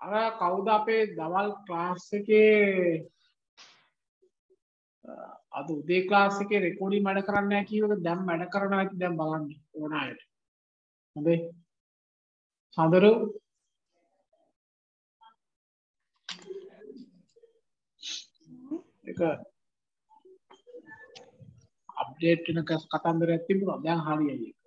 අර කවුද අපේ දවල් ක්ලාස් එකේ අද උදේ ක්ලාස් එකේ රෙකෝඩින් වැඩ කරන්නේ නැහැ කියවක දැන් වැඩ කරනවා ඇති දැන් බලන්න ඕන අයට. හොඳයි. සඳරු එක අප්ඩේට් වෙන කතන්දරයක් තිබුණා. දැන් හරියයි ඒක.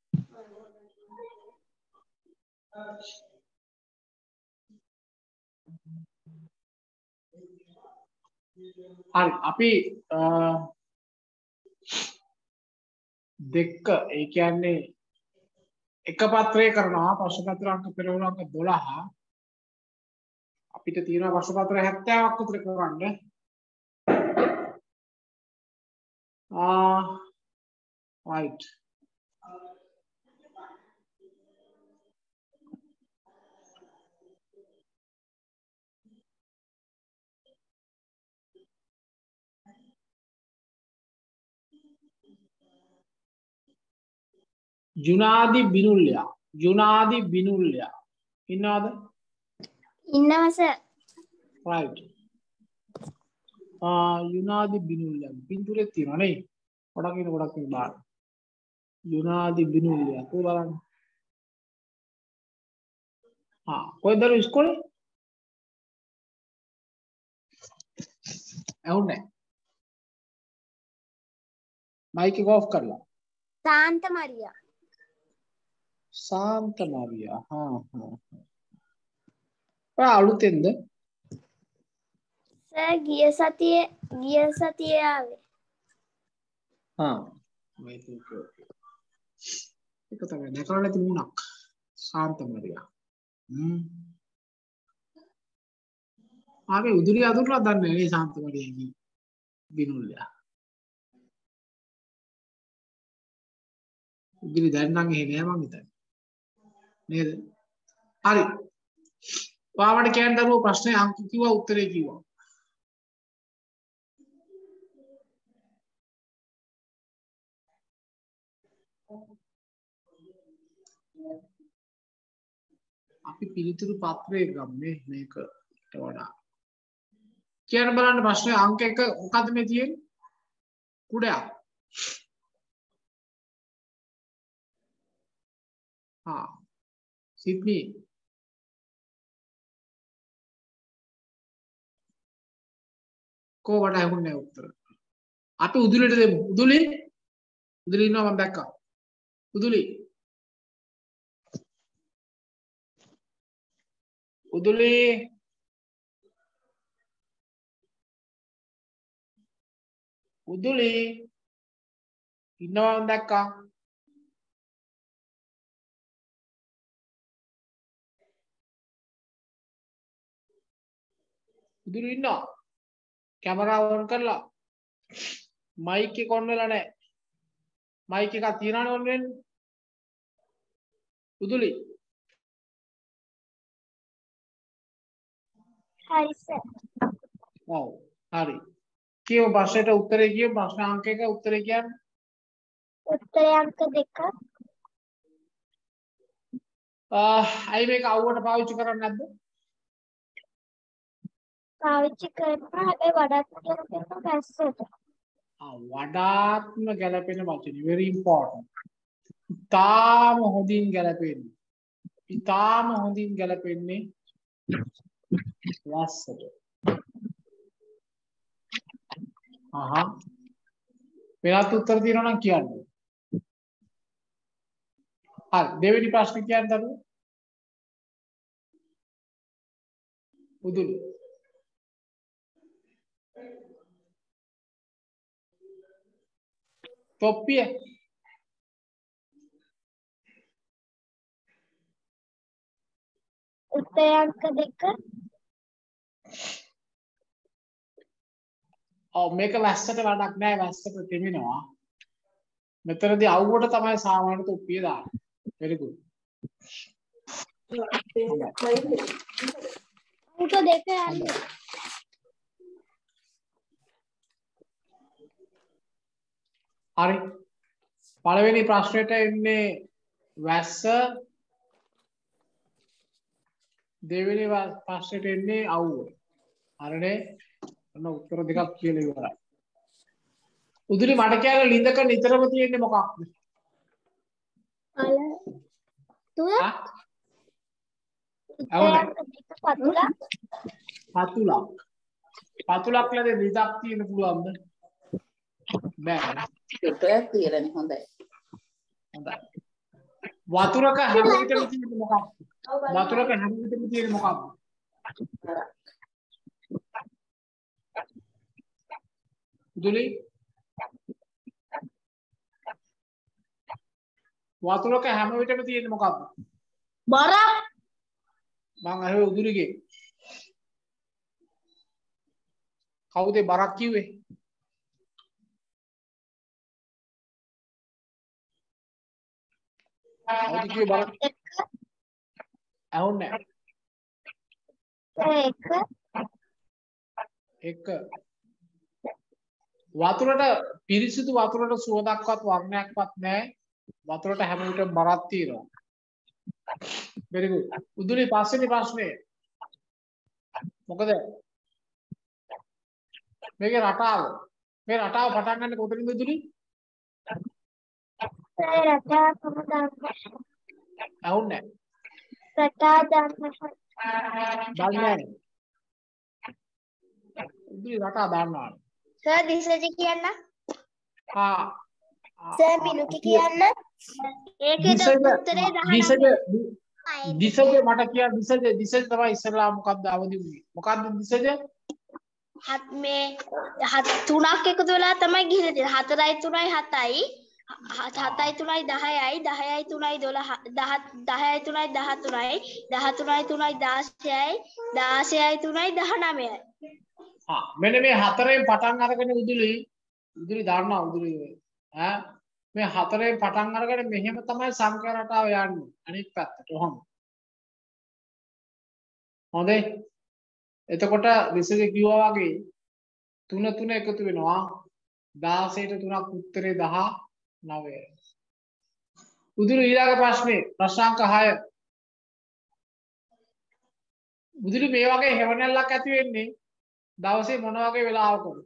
හරි අපි දෙක ඒ කියන්නේ එක පත්‍රය කරනවා ප්‍රශ්න පත්‍ර අංක පෙරවන අංක 12 අපිට තියෙනවා ප්‍රශ්න පත්‍ර 70ක් විතර කරන්න right ජුනාදි බිනුල්යා ඉන්නවද? ඉන්නවා සර්. right යුනාදි බිනුල්යා පින්තූරේ තියෙනවා නේ ගොඩක් ඉන්න බලන්න යුනාදි බිනුල්යා කො බලන්න කොහෙද දරු ඉස්කෝලේ ඇහුන්නේ මයික් එක ඔෆ් කරලා සාන්ත මරියා අලුතෙන්ද සර් ගිය සතියේ ආවේ. ඒක තමයි දැකලා නැති මුණක් සාන්ත මරියා ආවේ උදුරිය අදුරලා දන්නේ නේ සාන්ත මරියාගේ බිනුල්ලා උදුරි දැන් නම් එහෙ නෑ මං හිතන්නේ නේද හරි ඔයාලට කියන්න දරුවෝ ප්‍රශ්නේ අංක කිව්වා උත්තරේ කිව්වා අපි පිළිතුරු පත්‍රය ගන්නේ මේකට වඩා කියන්න බලන්න ප්‍රශ්නේ අංක 1 මොකද්ද මේ තියෙන්නේ කුඩයක් සිත්මි කොහොමද හුන්නේ උත්තර අපි උදුලිට දෙමු උදුලි ඉන්නවා මම දැක්කා උදුලි ඉන්නවා මම දැක්කා උදුලි ඉන්නවා කැමරාව ඔන් කරලා මයික් එක ඔන් වෙලා නැහැ මයික් එකක් තියනවනේ ඔන් වෙන්නේ උදුලි හරි සර්. ඔව් හරි කියව ප්‍රශ්නෙට උත්තරේ කියව ප්‍රශ්න අංක 1 උත්තරේ කියන්නේ උත්තරය අංක 2. අයි මේක අවුවට පාවිච්චි කරන්නේ නැද්ද පාවිච්චි කරනවා හැබැයි වඩාත්ම ගැලපෙන වැස්සට. වඩාත්ම ගැලපෙන වචනේ very important ඉතාම හොඳින් ගැලපෙන්නේ වැස්සට වෙනත් උත්තර තියෙනවා නම් කියන්න හරි දෙවෙනි ප්‍රශ්නේ කියන්න දරුවෝ උදුලි තොප්පිය උත්තරය අංක 2. ඔව් මේක වැස්සට වැඩක් නෑ වැස්සට තෙමිනවා මෙතනදී අවුවට තමයි සාමාන්‍ය තොප්පිය දාන්නේ very good අංක 2 යන්නේ. හරි පළවෙනි ප්‍රශ්නෙට එන්නේ වැස්ස දෙවෙනි ප්‍රශ්නෙට එන්නේ අවුව. හරිනේ? ඔන්න උත්තර දෙකක් කියලා ඉවරයි. උදුලි මට කියන්න ලිඳක නිතරම තියෙන්නේ මොකක්ද? පතුලක් ලද ලිඳක් තියෙන්න පුළුවන්ද? බෑ. පිටයක් තියලානේ හොඳයි. හොඳයි. වතුරක හැම විටම තියෙන්නේ මොකක්ද? වතුරක හැම විටම තියෙන්නේ මොකක්ද? උදුලි වතුරක හැම විටම තියෙන්නේ මොකක්ද? බරක්. මං අහුවේ උදුලිගේ. කවුද බරක් කිව්වේ? කවුද කිව්වේ බරක්? ඇහුන්නේ නැහැ. එක වතුරට පිරිසිදු වතුරට සුවඳක්වත් වර්ණයක්වත් නැහැ. වතුරට හැම විටම බරක් තියෙනවා. very good. උදුලි පස්වෙනි ප්‍රශ්නේ. මොකද මේකේ රටාව පටන් ගන්න කොතනින්ද උදුලි? රටා සමදාන. ඇහුන්නේ රටා දාන. නැහැ. උදුලි රටා දාන්නවා. සර් දිසජ කියන්න. ආ සර් බිනුකි කියන්න. ඒකේද උත්තරේ 19. දිසජ මට කියන්න දිසජ තමයි ඉස්සෙල්ලා මොකද්ද අවදි වුනේ? මොකද්ද දිසජ? මේ තුනක් එකතු වෙලා තමයි ගිහින් තියෙන්නේ. 4යි 3යි 7යි 7යි 3යි 10යි 10යි 3යි 12 10යි 3යි 13යි 13යි 3යි 16යි 16යි 3යි 19යි. මෙන්න මේ හතරෙන් පටන් අරගෙන උදුලි දන්නවා උදුලි ඈ මේ හතරෙන් පටන් අරගෙන මෙහෙම තමයි සංඛ්‍යා රටාව යන්නේ අනිත් පැත්තට ඔහොම හොඳේ එතකොට විසද කිව්වා වගේ 3 3 එකතු වෙනවා 16ට 3ක් උත්තරේ 19 උදුලි ඊළඟ ප්‍රශ්නේ ප්‍රශ්නාංක 6 උදුලි මේ වගේ හැවණැල්ලක් ඇති වෙන්නේ දවසේ මොන වගේ වෙලාවකද?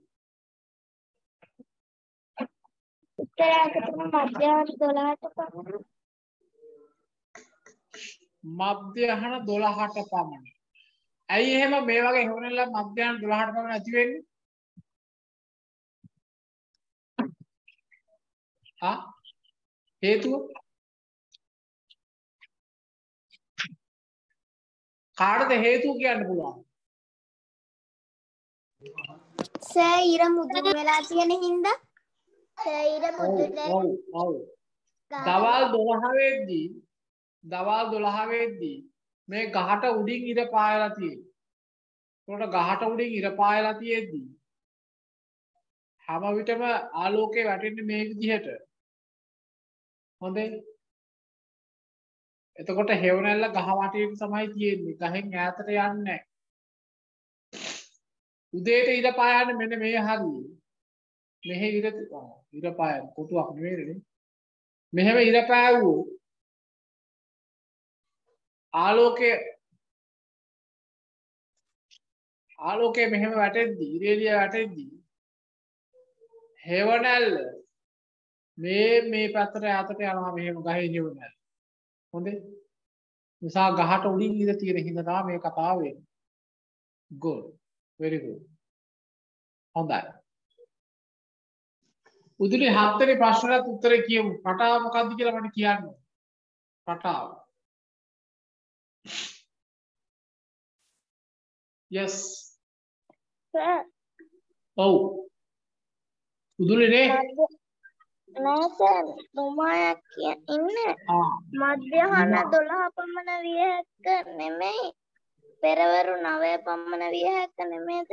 උත්තරයකට මධ්‍යහන 12ට පමණ. මධ්‍යහන 12ට පමණ. ඇයි එහෙම මේ වගේ හැවණැල්ලක් මධ්‍යහන 12ට පමණ ඇති වෙන්නේ? හේතුව? කාටද හේතුව කියන්න පුළුවන්? සර් ඉර මුදුන් වෙලා තියෙන හින්දා සර් ඉර මුදුන් ඔව් දවල් 12 වෙද්දී මේ ගහට උඩින් ඉර පායලා තියෙනවා. ඒකට ගහට උඩින් ඉර පායලා තියෙද්දී හැම විටම ආලෝකය වැටෙන්නේ මේ විදිහට. හොඳේ. එතකොට හේවණැල්ල ගහ වටේට තමයි තියෙන්නේ. ගහෙන් ඈතට යන්නේ නැහැ. උදේට ඉර පායන්නේ මෙන්න මේ හරිය. මෙහෙ ඉර පායන කොටුවක් නෙවෙයිනේ. මෙහෙම ඉර පායුවෝ ආලෝකය මෙහෙම වැටෙද්දී ඉරේලිය වැටෙද්දී හේවණැල්ල මේ පැත්තට ඈතට යනවා මෙහෙම ගහේ හේවණැල්ල. හොඳේ. නිසා ගහට උඩින් ඉර තියෙන හින්දා තමයි මේ කතාව වෙන්නේ. good. very good. හොඳයි. උදුලි 7 වෙනි ප්‍රශ්නට උත්තරේ කියමු. රටාව මොකක්ද කියලා මට කියන්න. රටාව. yes. සර්. ඔව්. උදුලි නේ? නෑ සර්. තුමායක් ඉන්නේ. මධ්‍යහන 12 පමණ විය හැක නෙමෙයි. පෙරවරු 9 පමණ විය හැක නෙමෙයිද?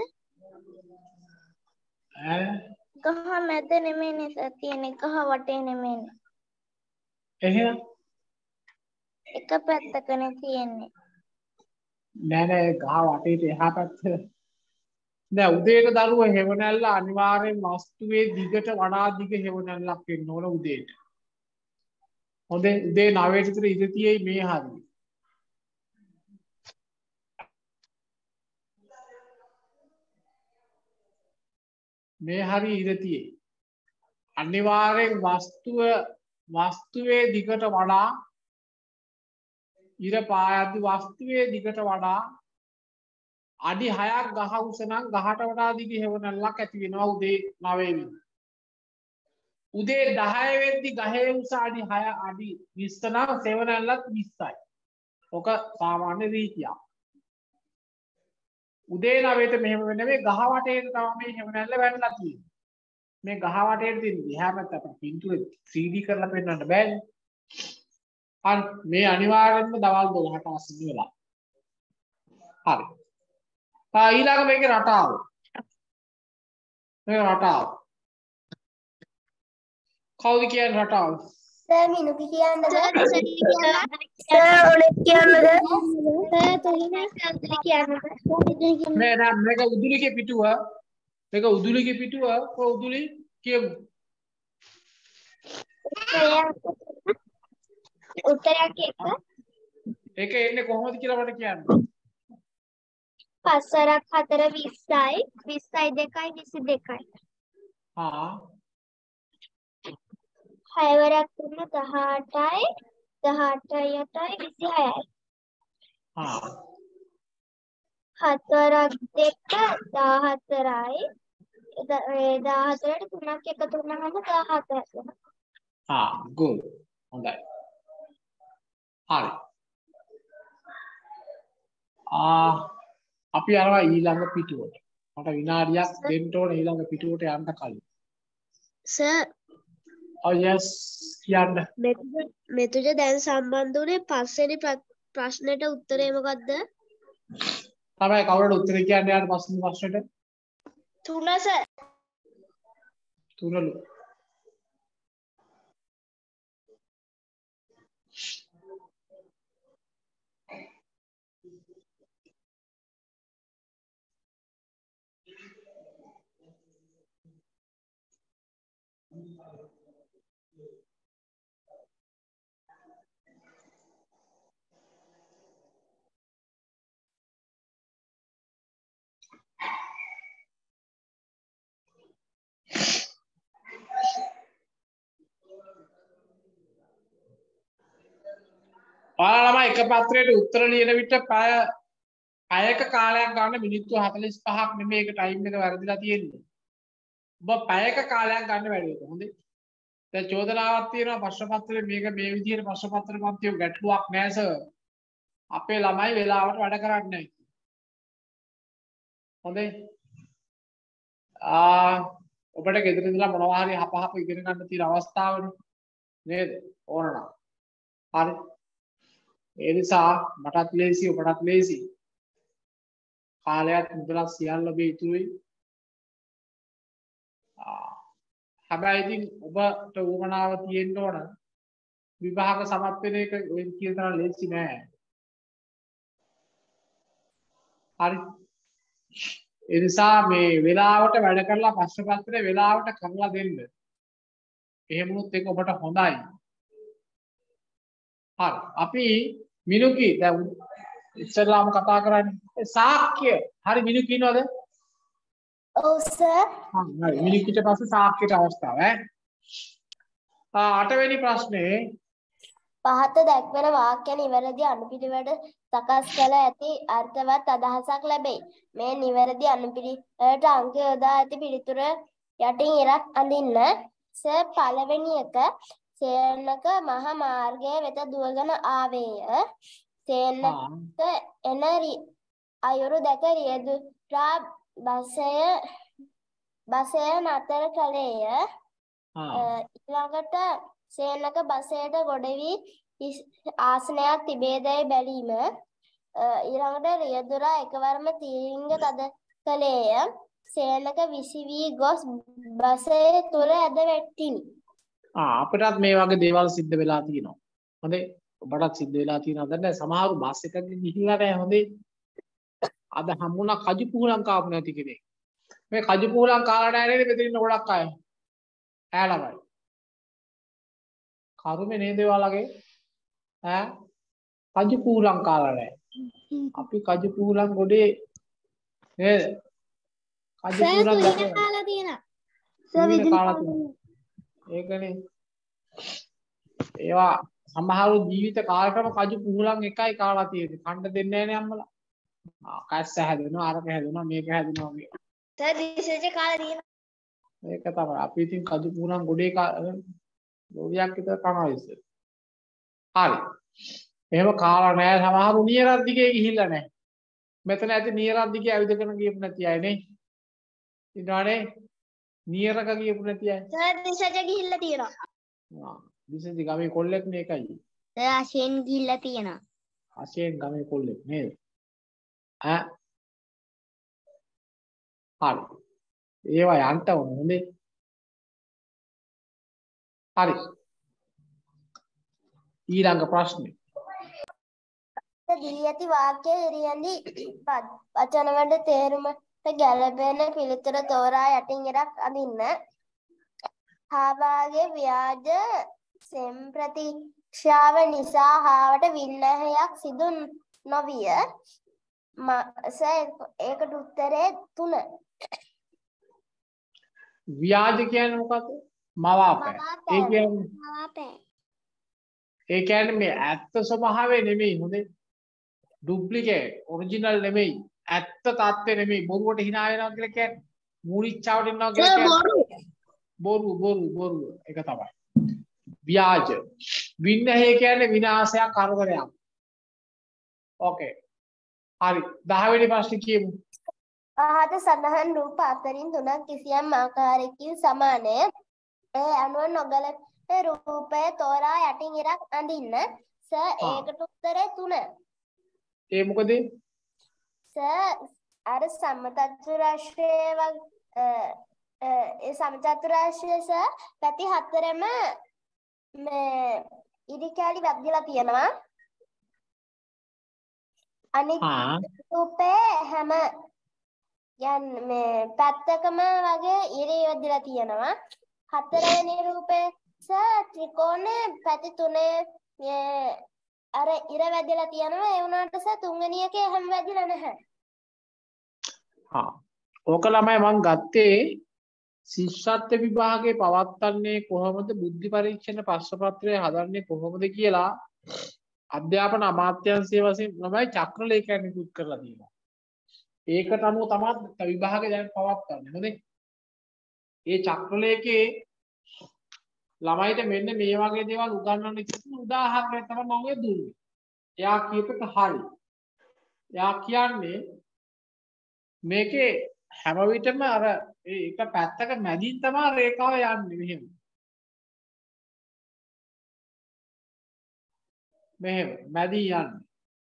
ගහ මැද නෙමෙයිනේ සර් තියෙන්නේ. ගහ වටේ නෙමෙයිනේ. එහෙනම් එක පැත්තකනේ තියෙන්නේ. නෑ ගහ වටේට එහා පැත්ත. නෑ උදේට දරුව හේවණැල්ල අනිවාර්යෙන් වස්තුවේ දිගට වඩා දිග හේවණැල්ලක් වෙන්න ඕන උදේට. හොඳේ උදේ 9ට විතර ඉඳ තියෙයි මේ හරිය. මේ හරි ඉරතියේ අනිවාර්යෙන් වස්තුවේ දිගට වඩා ඉර පායද්දි වස්තුවේ දිගට වඩා අඩි 6ක් ගහ උස නම් ගහට වඩා දිග හේවණල්ලක් ඇති වෙනවා උදේ 9 වෙනි. උදේ 10 වෙද්දි ගහේ උස අඩි 6 අඩි 20 නම් සෙවණල්ලත් 20යි. ඔක සාමාන්‍ය රීතියක්. උදේ 9ට මෙහෙම වෙන්නේ ගහ වටේට තමයි මේ හේවණල්ල වැටලා තියෙන්නේ. මේ ගහ වටේට තියෙන දිහා පැත්ත අපිට පින්තූරේ 3D කරලා පෙන්නන්න බෑනේ. අන්න මේ අනිවාර්යෙන්ම දවල් 12ට අසින්න වෙලා. හරි. ඊළඟ මේකේ රටාව. මේ රටාව. කවුද කියන්නේ රටාව? සර් මිනුකි කියන්නද? සර් ඔලේ කියන්නද? සර් තුලිනේ සර් කියන්නද? මේක උදුලිගේ පිටුව. මේක උදුලිගේ පිටුව. උදුලි කියමු. උත්තරයක් එක. ඒක එන්නේ කොහොමද කියලා මට කියන්න. 5 4 20යි 20යි 2යි 22යි. හා 6 වරක් 3 18යි 18යි 8යි 26යි. හා 7 වරක් 2 14යි 14ට 3ක් එකතු වුණාම 17ක් වෙනවා. හා good. හොඳයි. හරි. අපි යනවා ඊළඟ පිටුවට. මට විනාඩියක් දෙන්න ඕන ඊළඟ පිටුවට යන්න කලින්. සර් yes කියන්න. මෙතුජ දැන් සම්බන්ධ වුණේ පස්වෙනි ප්‍රශ්නෙට උත්තරේ මොකද්ද? තමයි කවුරුද උත්තරේ කියන්නේ යාට පස්වෙනි ප්‍රශ්නෙට? 3 සර්. 3ලු. ඔයාලා ළමයි එක පත්‍රයට උත්තර ලියන විට පැයක කාලයක් ගන්න මිනිත්තු 45ක් නෙමෙයි ඒක ටයිම් එක වැරදිලා තියෙන්නේ. ඔබ පැයක කාලයක් ගන්න වැඩි වෙනවා. හොඳේ. දැන් චෝදනාවක් තියෙනවා ප්‍රශ්න පත්‍රයේ මේක මේ විදිහට ප්‍රශ්න පත්‍ර පන්තිය ගැටලුවක් නෑ සර්. අපේ ළමයි වෙලාවට වැඩ කරන්නේ නැහැ. හොඳේ. ඔබට ගෙදර ඉඳලා මොනවා හරි හපහප ඉගෙන ගන්න තියෙන අවස්ථාවනේ. නේද? ඕනනම්. හරි. ඒ නිසා මටත් ලේසි ඔබටත් ලේසි. කාලයක් මුදලක් සියල්ල ඔබේ ඉතුරුයි. හැබැයි ඉතින් ඔබට උවමනාව තියෙන්න ඕන විභාග සමත් වෙන එක ඔය කියන තරම් ලේසි නෑ. හරි. ඒ නිසා මේ වෙලාවට වැඩ කරලා ප්‍රශ්න පත්‍රය වෙලාවට කරලා දෙන්න. එහෙම වුණොත් ඒක ඔබට හොඳයි. හරි. අපි මිනුකි දැන් ඉස්සෙල්ලාම කතා කරන්නේ සාක්‍ය. හරි මිනුකි ඉන්නවද? ඔව් සර්. හරි. මිනුකිට පස්සේ සාක්‍යයට අවස්ථාව ඈ. 8 වෙනි ප්‍රශ්නේ පහත දැක්වෙන වාක්‍ය නිවැරදි අනුපිළිවෙලට සකස් කළ ඇති අර්ථවත් අදහසක් ලැබෙයි. මේ නිවැරදි අනුපිළිවෙලට අංක යොදා ඇති පිළිතුර යටින් ඉරක් අඳින්න. සර් පළවෙනි එක සේනක මහ මාර්ගය වෙත දුවගෙන ආවේය. සේනක එන අයුරු දැක රියදුරා බසය නතර කළේය. ඊළඟට සේනක බසයට ගොඩ වී ආසනයක් තිබේදැයි බැලීම. ඊළඟට රියදුරා එකවරම තීරින්ග තද කළේය. සේනක විසි වී ගොස් බසය තුළ ඇද වැටිනි. අපිටත් මේ වගේ දේවල් සිද්ධ වෙලා තියෙනවා. හොඳේ. ඔබටත් සිද්ධ වෙලා තියෙනවද නැහැ? සමහරු බස් එකකින් ගිහිල්ලා නැහැ. හොඳේ. අද හම්බුණා කජු පුහුලම් කාපු නැති කෙනෙක්. මේ කජු පුහුලම් කාලා නැහැ නේද? මෙතන ඉන්න ගොඩක් අය. ඈ කරුමේ නේද ඔයාලගේ? කජු පුහුලම් කාලා නැහැ. අපි කජු පුහුලම් ගොඩේ නේද? කජු පුහුලම් කාලා තියෙනවා. විවිධ කාලා තියෙනවා. ඒකනේ. ඒවා සමහරු ජීවිත කාලකම කජු පුහුලන් එකයි කාලා තියෙන්නේ. කණ්ඩ දෙන්නේ නැහැ නේ අම්මලා. කැස්ස හැදෙනවා, අරක හැදෙනවා, මේක හැදෙනවා වගේ. සර් රිසර්ච් එක කාලා තියෙනවා. ඒක තමයි. අපි ඉතින් කජු පුහුලන් ගොඩේ ගොඩියක් විතර කනවා ඉස්සෙල්. හරි. එහෙම කාලා නැහැ සමහරු නියරක් දිගේ ගිහිල්ලා නැහැ. මෙතන ඇති නියරක් දිගේ ඇවිදගෙන ගියපු නැති අය නේ. ඉන්නවනේ. නියරක ගියපු නැති අය. සර් රිසර්ච් එක ගිහිල්ලා තියෙනවා. දිසදි ගමේ කොල්ලෙක් නේ එකයි. සර් ආශයෙන් ගිහිල්ලා තියෙනවා. ආශයෙන් ගමේ කොල්ලෙක් නේද? හරි. ඒවා යන්න ඕනේ හොඳේ. හරි. ඊළඟ ප්‍රශ්නේ. දී ඇති වාක්‍ය ඉරියන්දි වචන වල තේරුමට ගැළපෙන පිළිතුර තෝරා යටින් ඉරක් අඳින්න. හාවාගේ ව්‍යාජ සම්ප්‍රතික්ෂාව නිසා හාවට විල්ලහයක් සිදු නොවිය. ඒකට උත්තරේ 3. ව්‍යාජ කියන්නේ මොකක්ද? මවාපෑ. ඒ කියන්නේ මේ ඇත්ත ස්වභාවය නෙමෙයි හොඳේ. ඩුප්ලිකේට් ඔරිජිනල් නෙමෙයි. ඇත්ත තත්ත්වෙ නෙමෙයි. බොරුවට hina වෙනවා කියලා කියන්නේ මූලිච්චාවට ඉන්නවා කියලා කියන්නේ බොරු ඒක තමයි. ව්‍යාජ. වින්නහය කියන්නේ විනාශයක් කරදරයක්. ඕකේ. හරි. 10 වෙනි ප්‍රශ්නේ කියමු. පහත සඳහන් රූප අතරින් 3ක් කිසියම් ආකාරයකින් සමානය. ඒ අනුව නොගැලපෙන රූපය තෝරා යටින් ඉරක් අඳින්න. ඒකට උත්තරේ 3. ඒ මොකද? අර සමචතුරාශ්‍රය ඒ සමචතුරාශ්‍රය පැති 4ම මේ ඉරි කැලි වැදිලා තියෙනවා. අනිත් රූපේ හැම මේ පැත්තකම වගේ ඉරි වැදිලා තියෙනවා. 4 වෙනි රූපේ ත්‍රිකෝණේ පැති 3 අර ඉර වැදිලා තියෙනවා. ඒ වුණාට 3 වෙනි එකේ හැම වැදිලා නැහැ. ඕක ළමයි මං ගත්තේ ශිෂ්‍යත්ව විභාගේ පවත්වන්නේ කොහොමද, බුද්ධි පරීක්ෂණ ප්‍රශ්න පත්‍රය හදන්නේ කොහොමද කියලා අධ්‍යාපන අමාත්‍යාංශය වශයෙන් ළමයි චක්‍ර ලේඛනයක් නිකුත් කරලා තියෙනවා. ඒකට අනුව තමයි විභාගේ දැන් පවත්වන්නේ. හොඳේ. ඒ චක්‍ර ලේඛේ ළමයිට මෙන්න මේ වගේ දේවල් උගන්වන්න කියන උදාහරණයක් තමයි මම ඔය දුන්නේ. එයා කියපේක හරි. එයා කියන්නේ මේකේ හැම විටම අර ඒක පැත්තක මැදින් තමයි රේඛාව යන්නේ මෙහෙම. මෙහෙම මැදින් යන්නේ.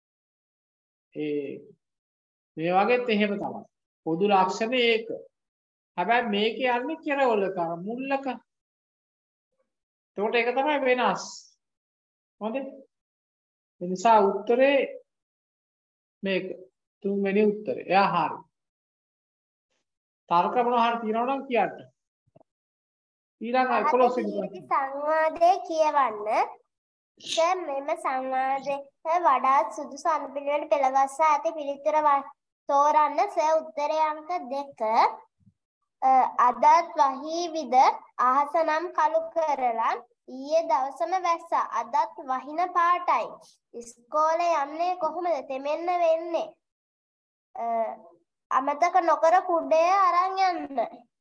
මේ වගේත් එහෙම තමයි. පොදු ලක්ෂණ ඒක. හැබැයි මේකේ යන්නේ කෙරවලක මුල්ලක. එතකොට ඒක තමයි වෙනස්. හොඳේ. ඒ නිසා උත්තරේ මේක. 3 වෙනි උත්තරේ. එයා හරි. තර්ක මොනවා හරි තියනවා නම් කියන්න. ඊළඟ 11 වෙනි සංවාදයේ කියවන්න. මෙම සංවාදයේ වඩාත් සුදුසු අනුපිළිවෙල පෙළගස්සා ඇති පිළිතුර තෝරන්න. උත්තරය අංක 2. අදත් වහීවිද අහස නම් කළු කරලා ඊයේ දවසම වැස්සා. අදත් වහින පාටයි. ඉස්කෝලේ යන්නේ කොහොමද? තෙමෙන්න වෙන්නේ. අමතක නොකර කුඩේ අරන් යන්න.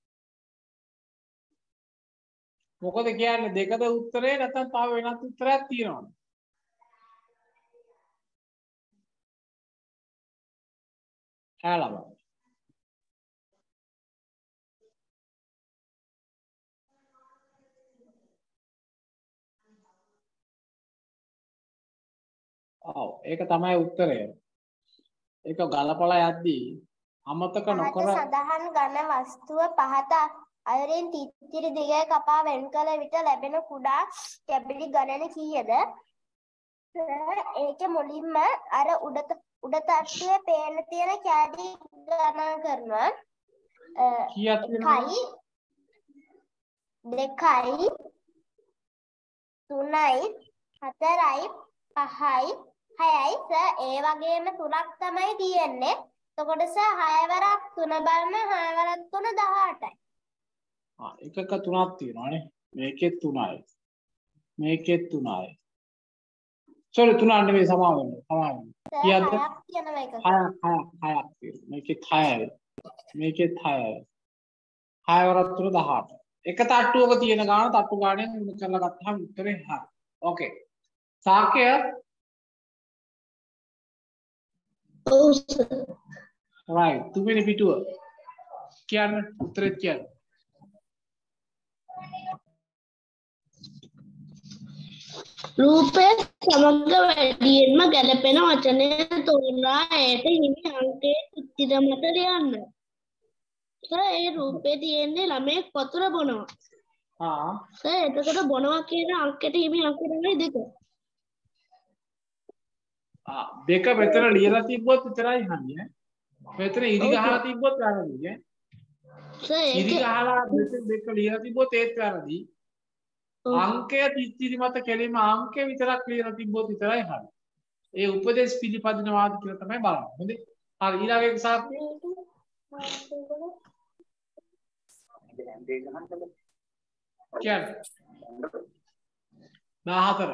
මොකද කියන්නේ දෙකද උත්තරේ නැත්නම් තව වෙනත් උත්තරයක් තියෙනවද? හාලබ. ඒක තමයි උත්තරය. ඒක ගලපලා යද්දී අමතක නොකර සඳහන් ඝන වස්තුව පහත අයුරින් තිත්තිරි දිගේ කපා වෙන් කළ විට ලැබෙන කුඩා කැබලි ගණන කීයද? ඒක මුලින්ම අර උඩ තට්ටුවේ පේන තියෙන කැඩි ගණන් කරනවා. කීයක් වෙනවද? 2යි 3යි 4යි 5යි 6යි ඒ වගේම 3ක් තමයි තියෙන්නේ. එතකොට 6 වරක් 3 බලන 6 වරක් 3 18යි. එකක 3ක් තියෙනවානේ. මේකෙත් 3යි. මේකෙත් 3යි. sorry 3ක් නෙවෙයි සමාව වෙන්න. කීයද? 6ක් තියෙනවා. මේකෙත් 6යි. මේකෙත් 6යි. 6 වරක් 3 18. එක තට්ටුවක තියෙන ගාන තට්ටු ගානෙන් උඩ කරලා ගත්තාම උත්තරේ හරි. ඕකේ. සාක්‍ය ඔව් සර්. right තුන්වෙනි පිටුව. කියන්න උත්තරේ කියන්න. රූපය සමග වැඩියෙන්ම ගැලපෙන වචනය තෝරා ඇයට හිමි අංකයේ චිත්‍ර මත ලියන්න. සර් ඒ රූපේ තියෙන්නේ ළමයෙක් වතුර බොනවා. සර් එතකොට බොනවා කියන අංකයට හිමි අංකය තමයි 2. දෙක මෙතන ලියලා තිබ්බොත් විතරයි හරිය. මෙතන ඉරි ගහලා තිබ්බොත් වැරදි ඈ. සර් ඉරි ගහලා මෙතන දෙක ලියලා තිබ්බොත් ඒත් වැරදි. අංකය තිත්තිරි මත කෙලින්ම අංකය විතරක් ලියලා තිබ්බොත් විතරයි හරි. ඒ උපදේශ පිළිපදිනවාද කියලා තමයි බලන්නේ. හොඳේ. හරි ඊළඟ එක සාපේ. කියන්නේ 14.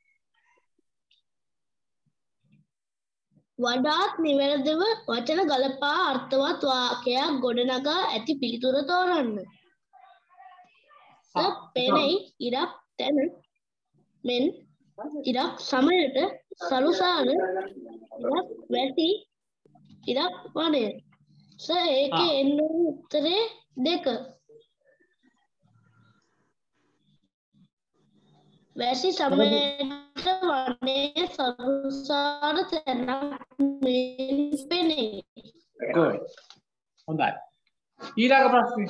වඩාත් නිවැරදිව වචන ගලපා අර්ථවත් වාක්‍යයක් ගොඩනගා ඇති පිළිතුර තෝරන්න. පෙනෙයි ඉරක් තැන මෙන් ඉරක් සමයට සරුසාන ඉරක් වැටි ඉරක් වනය. ඒකේ එන්න උත්තරේ 2. වැසි සමයට වනයේ සරුසාන තැනක් මෙන් පෙනෙයි. good හොඳයි. ඊළඟ ප්‍රශ්නේ.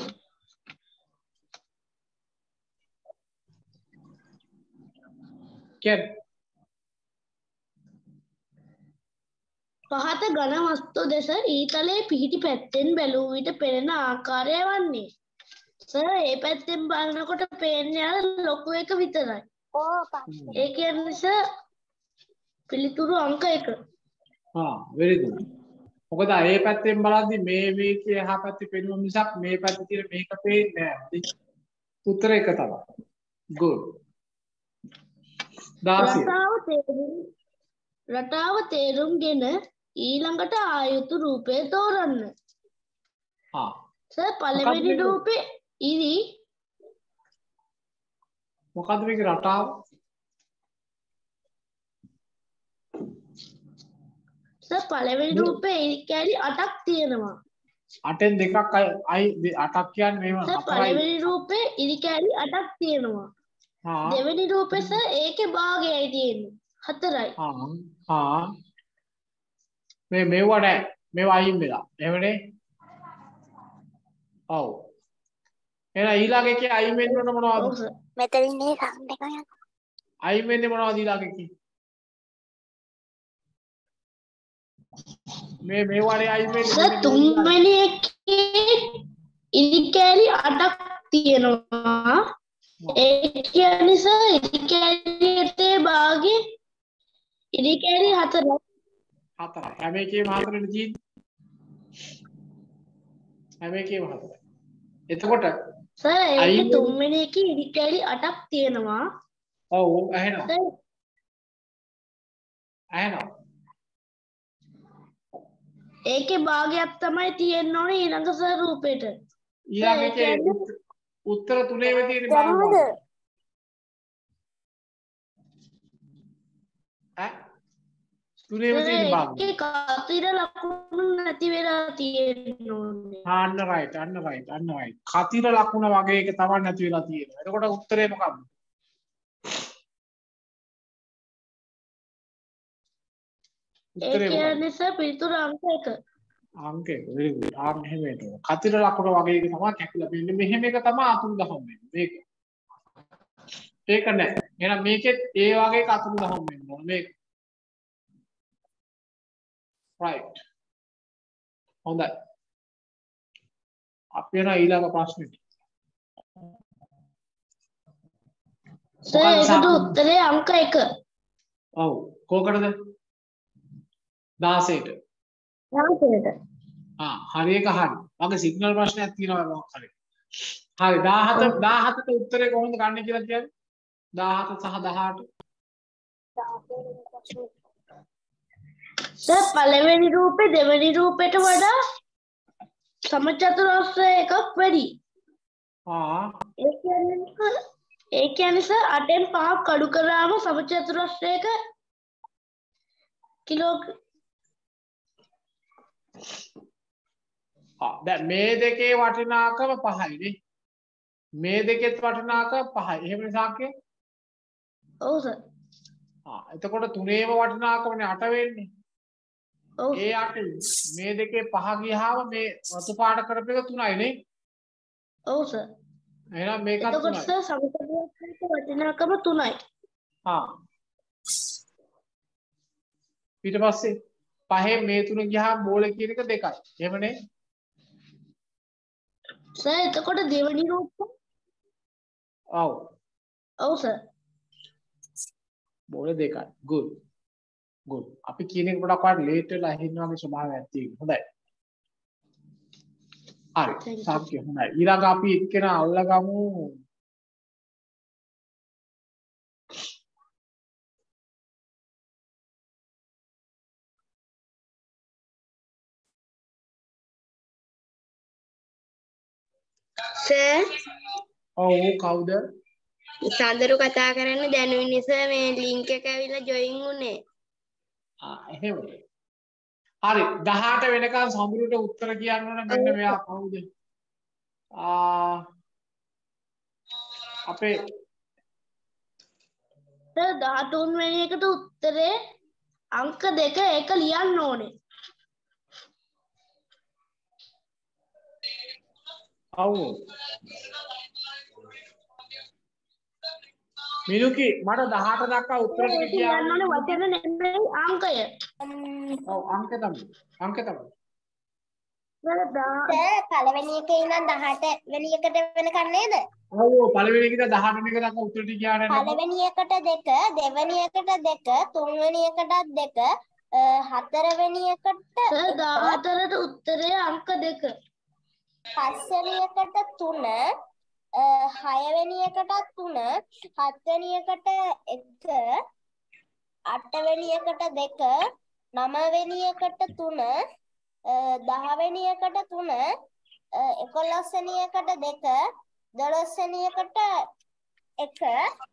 පහත ඝන වස්තු දෙස ඊතලයේ පිහිටි පැත්තෙන් බැලූ විට පෙනෙන ආකාරය වන්නේ. සර් ඒ පැත්තෙන් බලනකොට පේන්නේ අර ලොකු එක විතරයි. ඒ කියන්නේ සර් පිළිතුරු අංක 1. very good. මොකද ඒ පැත්තෙන් බලද්දි මේ මේකේ එහා පැත්තේ පෙනුම මිසක් මේ පැත්තේ තියෙන මේක පේන්නේ නැහැ. උත්තර 1 තමයි. good. රටාව තේරුම්ගෙන ඊළඟට ආයුතු රූපය තෝරන්න. සර් පළවෙනි රූපේ ඉරි මොකද්ද මේකේ රටාව? සර් පළවෙනි රූපේ ඉරි කැලි 8ක් තියෙනවා. 8න් දෙකක් අයි 8ක් කියන්නේ මේව 4යි. සර් පළවෙනි රූපේ ඉරි කැලි 8ක් තියෙනවා. දෙවෙනි රූපේ සර් ඒකේ භාගයයි තියෙන්නේ 4යි. මේව නෑ. මේව අයින් වෙලා. එහෙමනේ. ඔව්. එහෙනම් ඊළඟ එකේ අයින් වෙන්න ඕන මොනවද? මෙතන ඉන්නේ සම් දෙක යනවා. අයින් වෙන්නේ මොනවද ඊළඟ එකේ? මේ වරේ අයින් වෙන්නේ සර් තුන්වෙනි එකේ ඉරි කැලි 8ක් තියෙනවා. ඒ කියන්නේ සර් ඉරි කැලියේ භාගේ ඉරි කැලි 4යි. 4යි. හැම එකේම 4නේ තියෙන්නේ. හැම එකේම 4යි. එතකොට සර් ඒකේ තුන්වෙනි එකේ ඉරි කැලි 8ක් තියෙනවා. ඔව් ඇහෙනවා. ඇහෙනවා. ඒකේ භාගයක් තමයි තියෙන්න ඕනේ ඊළඟ සර් රූපෙට. ඊළඟ එකේ උත්තර 3ේම තියෙන භාගය. තුනේම තියෙන භාගය. ඒකේ කතිර ලකුණු නැති වෙලා තියෙන්න ඕනේ. අන්න රයිට්. කතිර ලකුණ වගේ එක තමයි නැති වෙලා තියෙනවා. එතකොට උත්තරේ මොකක්ද? ඒ කියන්නේ සර් පිළිතුර අංක 1. අංක 1. very good. මෙහෙම වෙනවා. කතිර ලකුණ වගේ එක තමයි කැපිලා තියෙන්නේ. මෙහෙම එක තමයි අතුරු දහම් වෙන්නේ. මේක. ඒක නෑ. එහෙනම් මේකෙත් ඒ වගේ අතුරු දහම් වෙන්න ඕනේ. මේක. right. හොඳයි. අපි යන ඊළඟ ප්‍රශ්නෙට. සර් ඒකට උත්තරේ අංක 1. ඔව්. කොකටද? 16ට. 16ට. හරි එක හරි. මගේ සිග්නල් ප්‍රශ්නයක් තියෙනවා මොකක් හරි. හරි 17ට උත්තරේ කොහොමද ගන්න කියලා කියන්නේ 17 සහ 18 සර් පළවෙනි රූපේ දෙවෙනි රූපයට වඩා සමචතුරස්‍රය එකක් වැඩි. ඒ කියන්නේ සර් 8න් 5ක් අඩු කරාම සමචතුරස්‍රයක කිලෝ දැන් මේ දෙකේ වටිනාකම 5යි නේ. මේ දෙකෙත් වටිනාකම 5යි. එහෙම නිසාකේ? ඔව් සර්. එතකොට තුනේම වටිනාකමනේ 8 වෙන්නේ. ඔව්. ඒ 8 මේ දෙකේ 5 ගියාම මේ රතු පාට කරපේක 3යි නේ. ඔව් සර්. එහෙනම් මේකත් 3යි. එතකොට සර් සමචතුරස්‍රයක වටිනාකම 3යි. ඊට පස්සේ 5 මේ 3 ගියාම බෝල කියන එක 2යි. එහෙමනේ. සර් එතකොට දෙවෙනි රූපය ඔව්. ඔව් සර්. බෝල 2යි. good. good. අපි කියන එක පොඩක් වාට ලේට් වෙලා ඇහෙනවා වගේ ස්වභාවයක් තියෙනවා. හොඳයි. හරි. සාක්ෂි හොඳයි. ඊළඟ අපි එක්කෙනා අල්ලගමු. සර් ඔව් කවුද? සඳරු කතා කරන්න දැනුයි නිසා මේ ලින්ක් එක ඇවිල්ලා ජොයින් වුනේ. එහෙම. හරි 18 වෙනකන් සඳරුට උත්තර කියන්න ඕන මෙන්න මෙයා කවුද? අපේ සර් 13 වෙනි එකට උත්තරේ අංක 2 ඒක ලියන්න ඕනේ. ඔව්. මිනුකි මට 18 දක්වා උත්තර ටික කියන්න ඕනේ වචන නෙමෙයි අංකය. ඔව් අංක තමයි. අංක තමයි. සර් පළවෙනි එකේ ඉඳන් 18 වෙනි එකට වෙනකන් නේද? ඔව් පළවෙනි එකට 18 වෙනි එක දක්වා උත්තර ටික කියන්න. පළවෙනි එකට 2, දෙවෙනි එකට 2, තුන්වෙනි එකටත් 2, හතරවෙනි එකට සර් 14ට උත්තරේ අංක 2. පස්වෙනි එකට 3, හයවෙනි එකටත් 3, හත්වෙනි එකට 1, අටවෙනි එකට 2, නවවෙනි එකට 3, 10වෙනි එකට 3, 11වෙනි එකට 2, 12වෙනි එකට 1,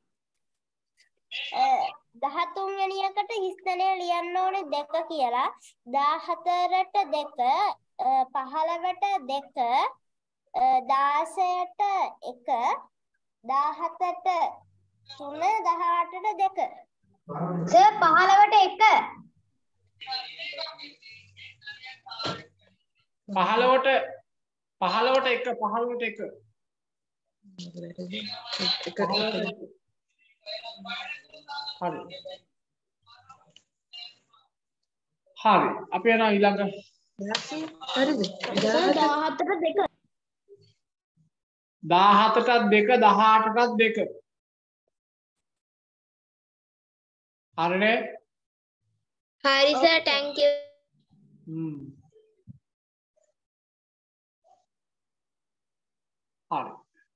13වෙනි එකට හිස්තැනේ ලියන්න ඕනේ 2 කියලා. 14ට 2, 15ට 2, 16ට 1, 17ට 3, 18ට 2. සර් 15ට 1. 15ට 1 හරි අපි යනවා ඊළඟ හරිද? 17ට 2. 17ටත් 2 18ටත් 2 හරිනේ? හරි සර් thank you. හරි.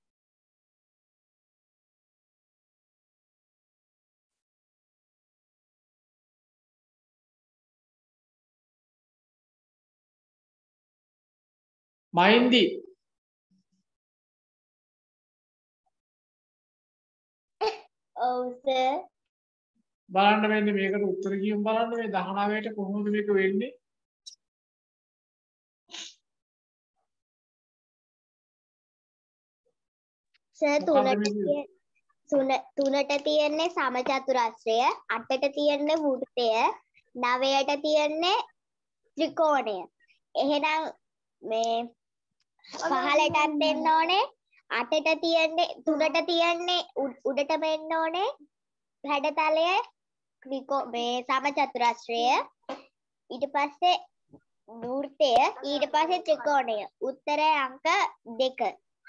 මයින්දි ඔව් සර්. බලන්න වෙන්නේ මේකට උත්තර කියමු බලන්න මේ 19ට කොහොමද මේක වෙන්නේ? සර් 3ට තියෙන්නේ සමචතුරස්‍රය, 8ට තියෙන්නේ වෘත්තය, 9ට තියෙන්නේ ත්‍රිකෝණය. එහෙනම් මේ 15ටත් දෙන්න ඕනේ, 8ට තියෙන්නේ 3ට තියෙන්නේ උඩටම එන්න ඕනේ හැඩතලය මේ සමචතුරස්‍රය, ඊට පස්සේ වෘත්තය, ඊට පස්සේ ත්‍රිකෝණය. උත්තරය අංක 2.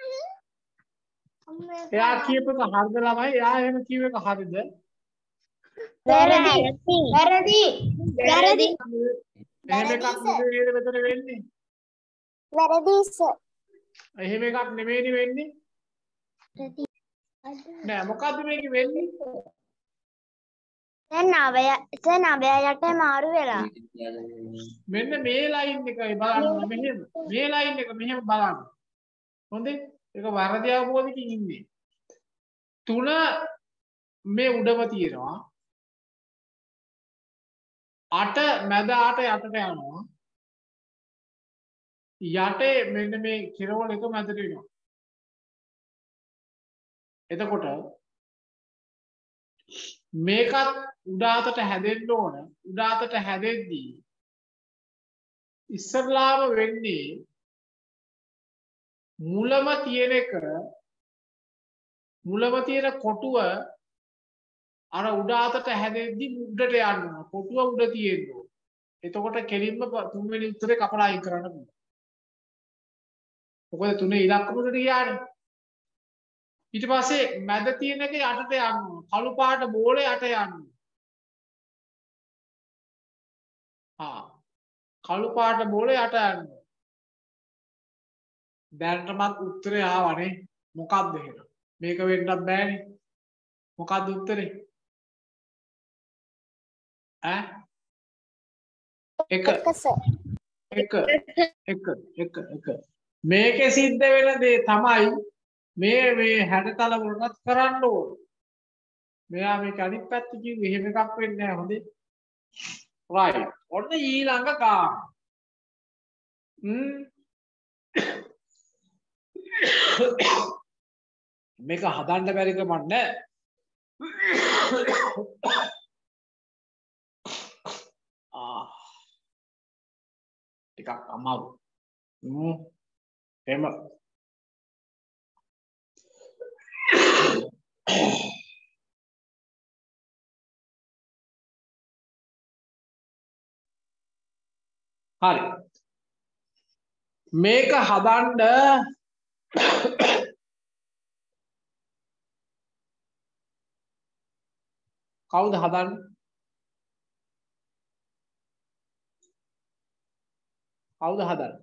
එයා කියපු එක හරිද ළමයි? එයා එහෙම කියව එක හරිද? වැරදි. එහෙම එකක් නෙමෙයි මෙතන වෙන්නේ. වැරදි සර්. එහෙම එකක් නෙමෙයිනේ වෙන්නේ. නෑ මොකද්ද මේක වෙන්නේ? දැන් 9ට මාරු වෙලා. මෙන්න මේ ලයින් එකයි බලන්න මෙහෙම. මේ ලයින් එක මෙහෙම බලන්න. හොඳේ? ඒක වරද අවබෝධයකින් ඉන්නේ. 3 මේ උඩම තියෙනවා. 8 මැද 8 යටට යනවා. යටේ මෙන්න මේ කෙරවල එක මැදට වෙනවා. එතකොට මේකත් උඩ අතට හැදෙන්න ඕන. උඩ අතට හැදෙද්දී ඉස්සරලාම වෙන්නේ මුලම තියෙන එක මුලම තියෙන කොටුව අර උඩ අතට හැදෙද්දී උඩට යනවා. කොටුව උඩ තියෙනවා. එතකොට කෙලින්ම තුන්වෙනි උත්තරේ කපලා අයින් කරන්න පුළුවන්. මොකද තුනේ ඉලක්කම උඩට ගියානේ. ඊට පස්සේ මැද තියෙන එක යටට යනවා. කළු පාට බෝලේ යට යනවා. කළු පාට බෝලේ යට යනවා. දැනටමත් උත්තරේ ආවනේ. මොකක්ද එහෙනම්? මේක වෙන්නත් බෑනේ. මොකක්ද උත්තරේ? එක. මේකේ සිද්ධ වෙන දේ තමයි මේ හැඩතල වලටත් කරන්න ඕන. මෙයා මේක අනිත් පැත්ත කිව්වේ එහෙම එකක් වෙන්නේ නැහැ හොඳේ. right. ඔන්න ඊළඟ කාම. මේක හදන්න බැරි කමක් නැහැ. ටිකක් අමාරු. එහෙම හරි. මේක හදන්න කවුද හදන්නේ? කවුද හදන්නේ?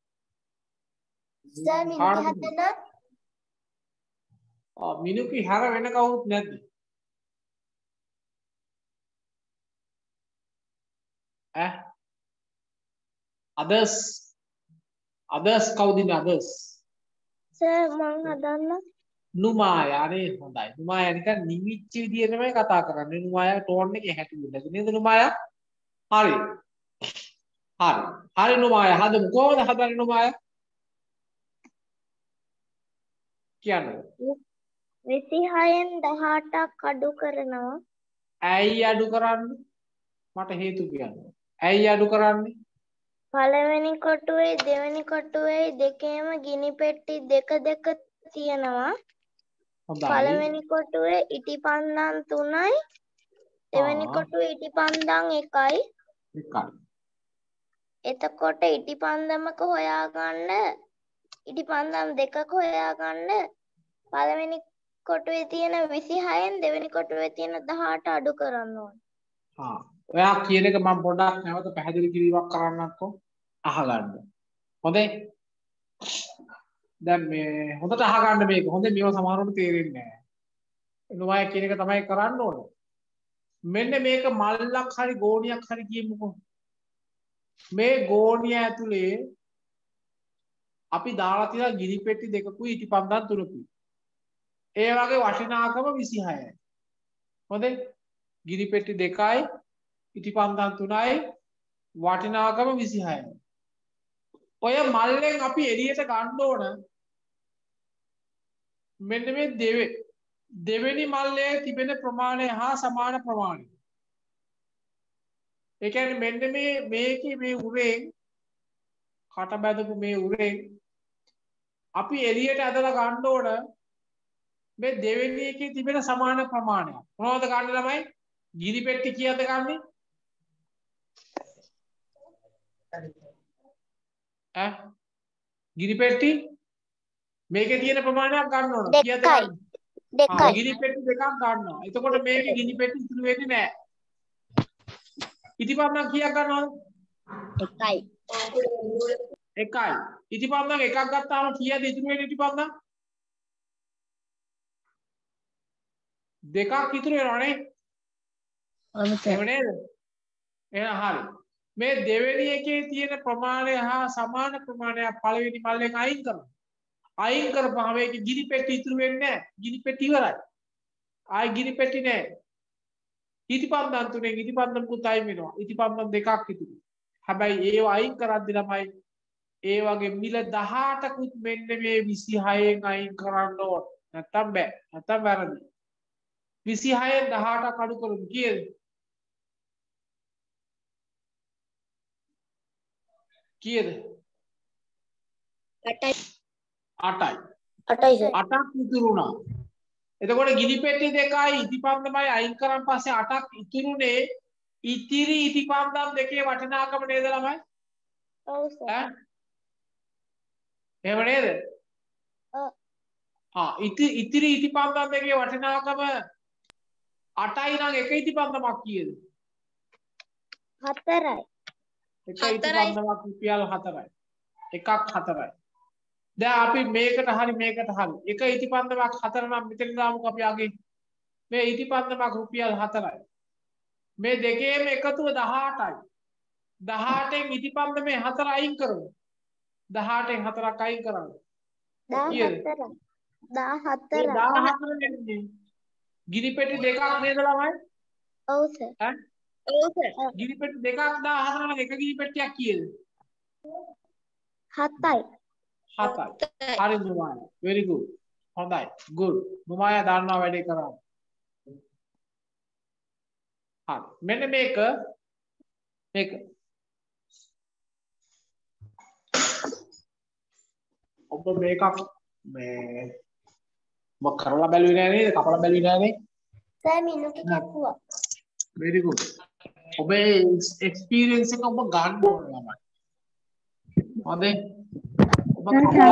මිනුකි හැර වෙන කවුරුත් නැද්ද? others කවුද ඉන්නේ others? සර් මම හදන්න. නුමායා නේ හොඳයි. නුමායා නිකන් නිමිච්ච විදිය තමයි කතා කරන්නේ. නුමායා ටෝන් එකේ හැටියෙන්නේ නේද නුමායා? හරි. හරි නුමායා හදමු. කොහොමද හදන්නේ නුමායා? කියන්නේ 26න් 18ක් අඩු කරනවා. ඇයි අඩු කරන්නේ? මට හේතු කියන්න. ඇයි අඩු කරන්නේ? පළවෙනි කොටුවේ දෙවෙනි කොටුවේ දෙකේම ගිනි පෙට්ටි දෙක තියෙනවා. හොඳයි. පළවෙනි කොටුවේ ඉටිපන්දම් 3යි. දෙවෙනි කොටුවේ ඉටිපන්දම් 1යි. එතකොට ඉටිපන්දමක හොයාගන්න ඉටිපන්දම් දෙකක හොයාගන්න පළවෙනි කොටුවේ තියෙන 26න් දෙවෙනි කොටුවේ තියෙන 18 අඩු කරන්න ඕනේ. ඔයා කියන එක මම පොඩ්ඩක් නැවත පැහැදිලි කිරීමක් කරන්නම්කෝ. අහගන්න. හොඳේ? දැන් මේ හොඳට අහගන්න මේක. හොඳේ මේව සමහරවට තේරෙන්නේ නැහැ. එනවා කියන එක තමයි කරන්න ඕනේ. මෙන්න මේක මල්ලක් හරි ගෝණියක් හරි කියමුකෝ. මේ ගෝණිය ඇතුලේ අපි දාලා තියෙන ගිනි පෙට්ටි දෙකකුයි ඉටිපන්දම් තුනකුයි. ඒ වගේ වටිනාකම 26යි. හොඳේ? ගිනි පෙට්ටි දෙකයි ඉටිපන්දම් 3යි වටිනාකම 26යි. ඔය මල්ලෙන් අපි එළියට ගන්න ඕන මෙන්න මේ දෙවෙනි මල්ලේ තිබෙන ප්‍රමාණය හා සමාන ප්‍රමාණය. ඒ කියන්නේ මෙන්න මේකේ මේ උරෙන් කට බැදපු මේ උරෙන් අපි එළියට ඇදලා ගන්න ඕන මේ දෙවෙනි එකේ තිබෙන සමාන ප්‍රමාණයක්. මොනවද ගන්න ළමයි? ගිනි පෙට්ටි කීයද ගන්නෙ? ගිනි පෙට්ටි මේකේ තියෙන ප්‍රමාණයක් ගන්න ඕන. කීයද ගන්න? දෙකයි. ගිනි පෙට්ටි දෙකක් ගන්නවා. එතකොට මේකේ ගිනි පෙට්ටි ඉතුරු වෙන්නේ නැහැ. ඉටිපන්දම් කීයක් ගන්නවද? එකයි. ඉටිපන්දම් එකක් ගත්තාම කීයද ඉතුරු වෙන්නේ ඉටිපන්දම්? දෙකක් ඉතුරු වෙනවනේ. එහෙම නේද? එහෙනම් හරි. මේ දෙවෙනි එකේ තියෙන ප්‍රමාණය හා සමාන ප්‍රමාණයක් පළවෙනි මල්ලෙන් අයින් කරනවා. අයින් කරපුවාම ඒකේ ගිනි පෙට්ටි ඉතුරු වෙන්නේ නැහැ. ගිනි පෙට්ටි ඉවරයි. ආයි ගිනි පෙට්ටි නැහැ. ඉටිපන්දම් තුනෙන් ඉටිපන්දම්කුත් අයින් වෙනවා. ඉටිපන්දම් දෙකක් ඉතුරු. හැබැයි ඒව අයින් කරද්දි ළමයි ඒ වගේ මිල 18කුත් මෙන්න මේ 26න් අයින් කරන්න ඕන. නැත්තම් බෑ. නැත්තම් වැරදි. 26න් 18ක් අඩු කරමු කීයද? කීයද? 8යි. 8යි. 8යි සර්. 8ක් ඉතුරු වුණා. එතකොට ගිනි පෙට්ටි දෙකයි ඉටිපන්දමයි අයින් කරන් පස්සේ 8ක් ඉතුරුනේ. ඉතිරි ඉටිපන්දම් දෙකේ වටිනාකම නේද ළමයි? ඔව් සර්. ඈ? එහෙම නේද? ඔව්. ඉතිරි ඉටිපන්දම් දෙකේ වටිනාකම 8යි නම් එක ඉටිපන්දමක් කීයද? 4යි. එක ඉටිපන්දමක් රුපියල් 4යි. එකක් 4යි. දැන් අපි මේකට හරි මේකට හරි එක ඉටිපන්දමක් 4 නම් මෙතන දාමුකෝ අපි ආගේ මේ ඉටිපන්දමක් රුපියල් 4යි. මේ දෙකේම එකතුව 18යි. 18න් ඉටිපන්දමේ 4 අයින් කරමු. 18න් 4ක් අයින් කරන්න. 14යි. 14යි. 14 නෙන්නේ. ගිනි පෙට්ටි දෙකක් නේද ළමයි? ඔව් සර්. ඈ? ඔව් සර්. ගිනි පෙට්ටි දෙකක් 14 නම් එක ගිනි පෙට්ටියක් කීයද? 7යි. 7යි. හරි නුමාය. very good. හොඳයි. good. නුමාය දන්නවා වැඩේ කරා. හරි. මෙන්න මේක ඔබ මේකක් මේ ඔබ කරලා බැලුවේ නෑ නේද? කපලා බැලුවේ නෑ නේ? සර් මිනුට කපුවා. very good. ඔබේ එක්ස්පීරියන්ස් එක ඔබ ගන්න ඕන ළමයි. හොඳයි. ඔබ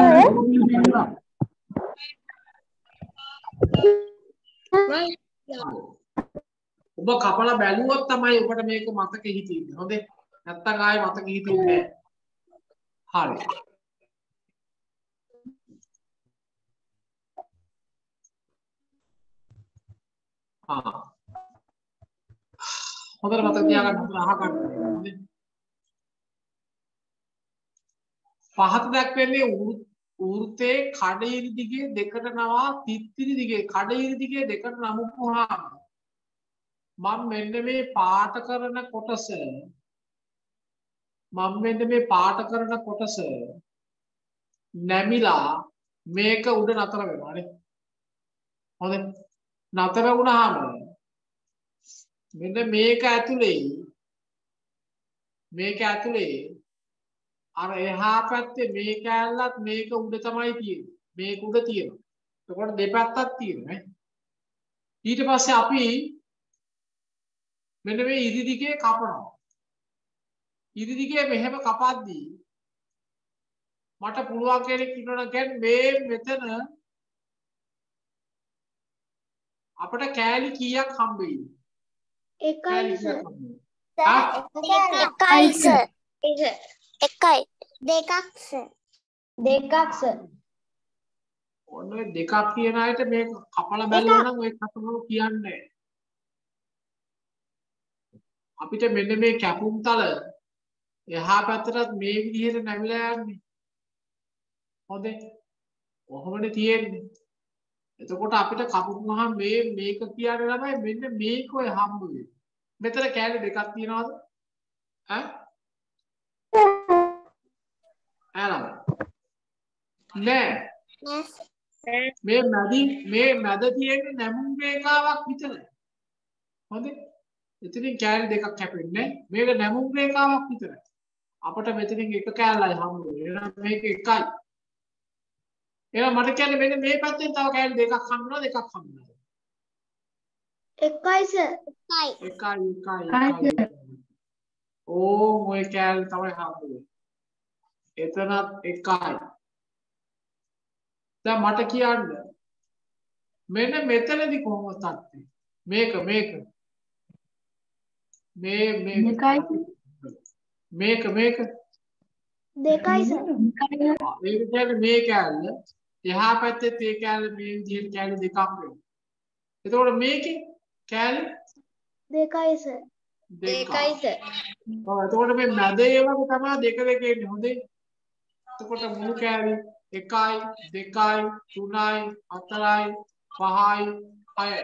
කපලා බැලුවොත් තමයි ඔබට මේක මතකෙ හිටින්නේ. හොඳේ. නැත්තම් ආයේ මතකෙ හිටින්නේ නෑ. හරි. හොඳට මතක තියාගන්න හොඳට අහගන්න. හොඳේ. පහත දැක්වෙන්නේ වෘත්තයේ කඩිරි දිගේ දෙකට නවා තිත්තිරි දිගේ කඩිරි දිගේ දෙකට නමුපුවාම මම මෙන්න මේ පාට කරන කොටස නැමිලා මේක උඩ නතර වෙනවා නේ. හොඳයි. නතර වුණාම මෙන්න මේක ඇතුලේ අර එහා පැත්තේ මේ කෑල්ලත් මේක උඩ තමයි තියෙන්නේ. මේක උඩ තියෙනවා. එතකොට දෙපැත්තක් තියෙනවා නේ. ඊට පස්සේ අපි මෙන්න මේ ඉරි දිගේ කපනවා. ඉරි දිගේ මෙහෙම කපද්දී මට පුළුවන් කෙනෙක් ඉන්නවනම් කියන්නේ මේ මෙතන අපිට කෑලි කීයක් හම්බෙයිද? එකයි සර්. එකයි සර්. එකයි. දෙකක් සර්. දෙකක් සර්. ඔන්න ඔය දෙකක් කියන අයට මේක කපලා බැලුවා නම් ඔය කපනවා කියන්නේ අපිට මෙන්න මේ කැපුම් තල එහා පැත්තටත් මේ විදිහට නැමිලා යන්නේ. හොඳේ. කොහොමද තියෙන්නේ? එතකොට අපිට කපුපුවාම මේක කියන්නේ ළමයි මෙන්න මේක ඔය හම්බ වෙන්නේ. මෙතන කෑලි දෙකක් තියනවාද? ඈ? නෑ. මේ මැද තියෙන්නේ නැමුම් රේඛාවක් විතරයි. හොඳේ. එතනින් කෑලි දෙකක් කැපෙන්නේ. මේක නැමුම් රේඛාවක් විතරයි. අපිට මෙතනින් එක කෑල්ලයි හම්බ වෙන්නේ. එහෙනම් මේක එකයි. එහෙනම් මට කියන්නේ මෙන්න මේ පැත්තෙන් තව කෑලි දෙකක් හම්බුනොත් එකක් හම්බුනොත්. එකයි සර්. එකයි. ඔය කෑලි තමයි හම්බුනේ. එතනත් එකයි. දැන් මට කියන්න මෙන්න මෙතනදී කොහොමද තත්ත්වය? මේක දෙකයි සර්. ඒක කියන්නේ මේ කෑල්ල එහා පැත්තේ තේ කෑල්ල මේ විදිහට කෑල්ල දෙකක් වෙනවා. එතකොට මේකේ කෑලි දෙකයි සර්. දෙකයි. ඔව් එතකොට මේ මැද ඒවාම තමයි දෙක දෙක එන්නේ හොඳේ. එතකොට මුළු කෑලි 1යි 2යි 3යි 4යි 5යි 6යි.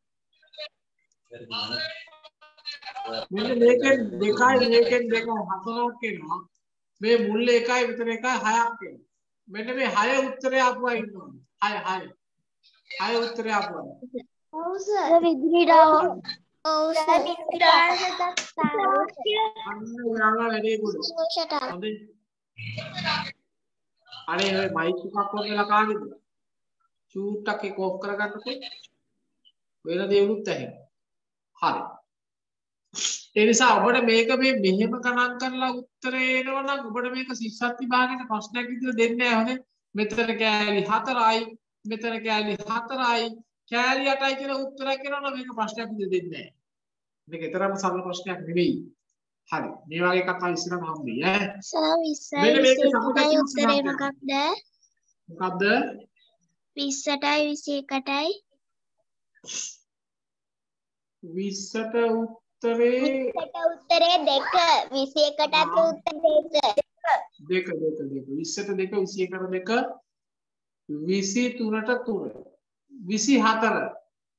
මෙන්න මේකෙන් 2යි මේකෙන් 2යි 4ක් එනවා. මේ මුල් එකයි විතර එකයි 6ක් එනවා. මෙන්න මේ 6 උත්තරය අපුවා ඉන්නවා. 6 උත්තරය අපුවා. ඔව් සර්. විදුලියට ඔව් සර්. අන්න ඔයාලා වැඩේ ගොඩ. හොඳයි. අනේ ඔය මයික් එකක් ඔන් වෙලා කාගේද? චූට්ටක් එක ඔෆ් කරගන්නකෝ. වෙන දේවලුත් ඇහෙනවා. හරි. ඒ නිසා ඔබට මේක මේ මෙහෙම ගණන් කරලා උත්තරේ එනවා නම් ඔබට මේක සිස්සත් විභාගෙට ප්‍රශ්නයක් විදිහට දෙන්නේ නැහැ හොඳේ. මෙතන කෑලි 4යි, මෙතන කෑලි 4යි, කෑලි 8යි කියලා උත්තරයක් එනවා නම් මේක ප්‍රශ්නයක් විදිහට දෙන්නේ නැහැ. මේක තරම් සරල ප්‍රශ්නයක් නෙවෙයි. හරි. මේ වගේ එකක් ආ ඉස්සරහම හම්බෙයි ඈ. සර් 20යි 21යි උත්තරේ මොකක්ද? මොකද්ද? 20ටයි 21ටයි 20ට උත්තරේ 20ට උත්තරේ 2 21ටත් උත්තරේ 2 20ට 2 21ට 2 23ට 3 24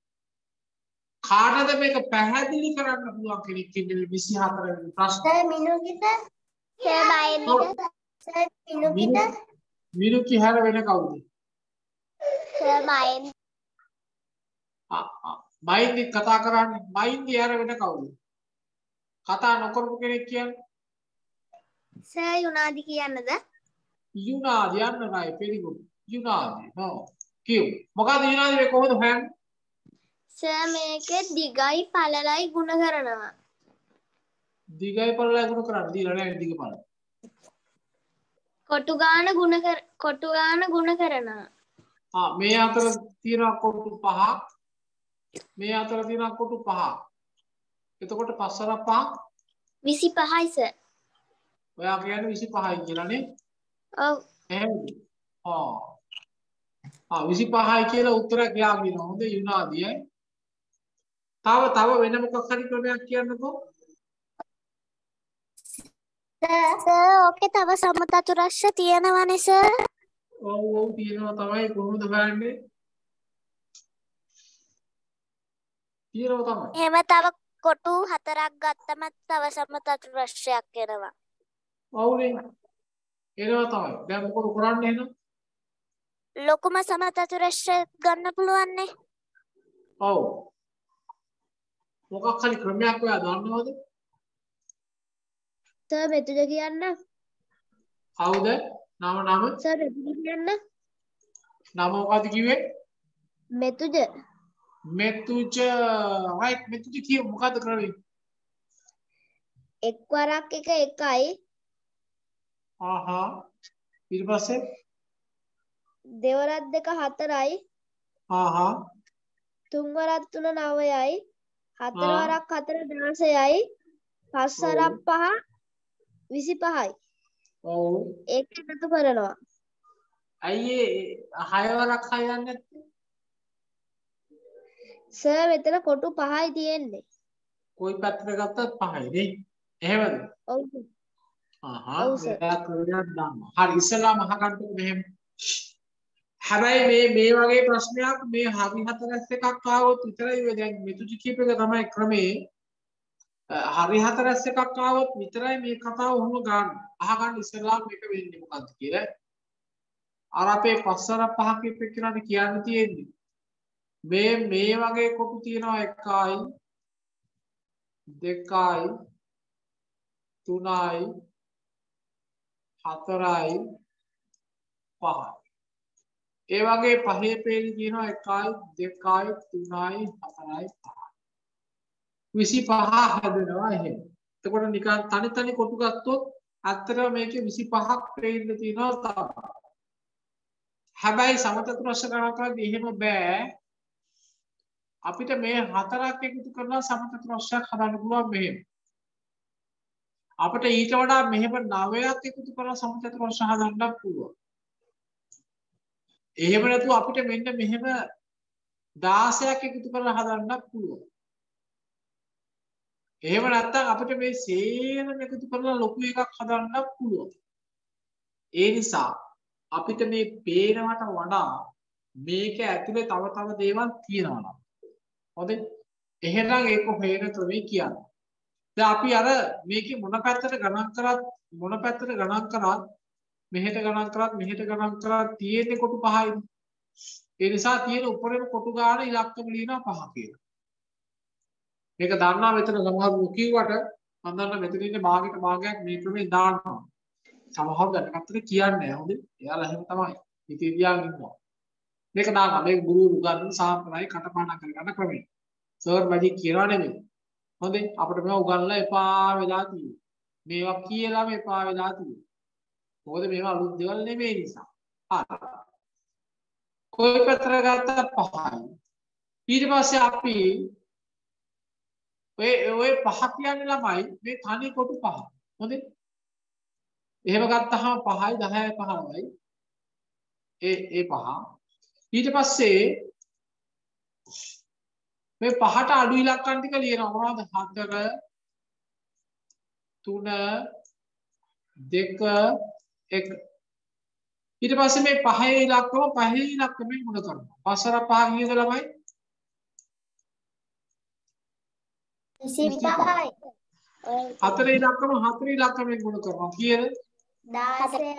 කාටද මේක පැහැදිලි කරන්න පුළුවන් කෙනෙක් ඉන්නේ 24 වෙනි ප්‍රශ්න සර් මිනුකිට සර් මයින්ඩිට සර් මිනුකිට මිනුකි හැර වෙන කවුද සර් මයින්ඩ් මයින්ඩි කතා කරන්නේ මයින්ඩි හැර වෙන කවුද කතා නොකරපු කෙනෙක් කියන්නේ සර් යුනාදි කියන්නද යුනාදි යන්න නෑ very good යුනාදි no කියු මොකද යුනාදි මේ කොහොමද හොයන්නේ සර් මේකේ දිගයි පළලයි ගුණ කරනවා දිගයි පළලයි ගුණ කරන්නේ දීලා නෑ දිග පළල කොටු ගාන ගුණ කරනවා මේ අතර තියෙන කොටු 5 මේ අතර තියෙන කොටු 5 එතකොට 5 5 25යි සර් ඔයා කියන්නේ 25යි කියලා නේ ඔව් එහෙමද 25යි කියලා උත්තරයක් යාගෙන හොඳ යුනාදී තව වෙන මොකක් හරි ක්‍රමයක් කියන්නකෝ සර් ඕකේ තව සමචතුරස්‍ර තියෙනවනේ සර් ඔව් තියෙනවා තමයි කොහොමද හොයන්නේ තියෙනවා තමයි එහෙම තව කොටු 4ක් ගත්තම තව සමචතුරස්‍රයක් එනවා ඔව්නේ එනවා තමයි දැන් මොකද කරන්නේ එහෙනම් ලොකුම සමචතුරස්‍රය ගන්න පුළුවන් නේ ඔව් මොකක් හරි ක්‍රමයක් ඔයා දන්නවද සර් මෙතුජ කියන්න කවුද නම සර් මෙතුජ කියන්න නම මොකද්ද කිව්වේ මෙතුජ right මෙතුජ කිය මොකද්ද කරන්නේ එක් වරක් එක එකයි ඊට පස්සේ දෙවරක් දෙක 4යි තුන් වරක් 3 9යි හතර වරක් 4 16යි පස් වරක් 5 25යි ඔව් ඒක එකතු කරනවා අයියේ 6 වරක් 6 යන්නේ නැත්තේ සර් මෙතන කොටු 5යි තියෙන්නේ කොයි පැත්තට ගත්තත් 5යි නේ එහෙමද ඔව් මෙයා ක්‍රමයක් දාන්න හරි ඉස්සලාම අහගන්නකො මෙහෙම හැබැයි මේ වගේ ප්‍රශ්නයක් මේ හරි හතරස් එකක් ආවොත් විතරයි දැන් මෙතුජි කීප එක තමයි ක්‍රමේ හරි හතරස් එකක් ආවොත් විතරයි මේ කතාව ඔහොම ගන්න අහගන්න ඉස්සලාම මේක වෙන්නේ මොකද්ද කියලා අර අපේ පස්සර පහ කීප එක්කනට කියන්න තියෙන්නේ මේ වගේ කොටු තියෙනවා 1යි 2යි 3යි 4යි 5යි ඒ වගේ පහේ පේලි තියෙනවා 1යි 2යි 3යි 4යි 5යි 25 හැදෙනවා එහෙම. එතකොට නිකන් තනි කොටු ගත්තොත් අත්‍තරම මේකේ 25ක් පේන්න තියෙනවා තමයි. හැබැයි සමචතුරස්‍ර ගණන් කරද්දී එහෙම බෑ. අපිට මේ හතරක් එකතු කරලා සමචතුරස්‍රයක් හදන්න පුළුවන් මෙහෙම. අපිට ඊට වඩා මෙහෙම 9ක් එකතු කරලා සමචතුරස්‍ර හදන්නත් පුළුවන්. එහෙම නැතුව අපිට මෙන්න මෙහෙම 16ක් එකතු කරලා හදන්නත් පුළුවන්. එහෙම නැත්නම් අපිට මේ සේරම එකතු කරලා ලොකු එකක් හදන්නත් පුළුවන්. ඒ නිසා අපිට මේ පේනවට වඩා මේක ඇතුලේ තව තව දේවල් තියෙනවා නේද? හොඳයි. එහෙනම් ඒක හොයන ක්‍රමේ කියන්නේ. දැන් අපි අර මේකේ මොන පැත්තට ගණන් කරත් මෙහෙට ගණන් කරත් තියෙන්නේ කොටු 5යි. ඒ නිසා තියෙන උඩරේම කොටු ගාන ඉලක්කම ලියනවා 5 කියලා. මේක දන්නා මෙතන සමහරව කිව්වට මම දන්නා මෙතන ඉන්නේ භාගයක් මේ ක්‍රමේ දානවා. සමහරව දැනගත්තට කියන්නේ නැහැ. හොඳේ. එයාලා එහෙම තමයි. ඉතින් තියාගෙන ඉන්නවා. මේක දානවා. මේක ගුරු උගන්වන සාම්ප්‍රදායික කටපාඩම් කරගන්න ක්‍රමය. සර් මැජික් කියනවා නෙමෙයි. හොඳේ. අපිට මේවා උගන්වලා එපා වෙලා තියෙනවා. මේවා කියලාම එපා වෙලා තියෙනවා. මොකද මේවා අලුත් දේවල් නෙමෙයි නිසා. හරි. කොයි පැත්තට ගත්තත් 5යි. ඊට පස්සේ අපි ඔය 5 කියන්නේ ළමයි මේ තනි කොටු 5. හොඳේ. එහෙම ගත්තාම 5යි 10යි 15යි. ඒ 5. ඊට පස්සේ මේ 5ට අඩු ඉලක්කම් ටික ලියනවා. මොනවද? 4 3 2 1. ඊට පස්සේ මේ 5 ඉලක්කමෙන් ගුණ කරනවා. 5 වර 5 කීයද ළමයි? 25යි. 4 ඉලක්කමෙන් ගුණ කරනවා. කීයද? 16යි.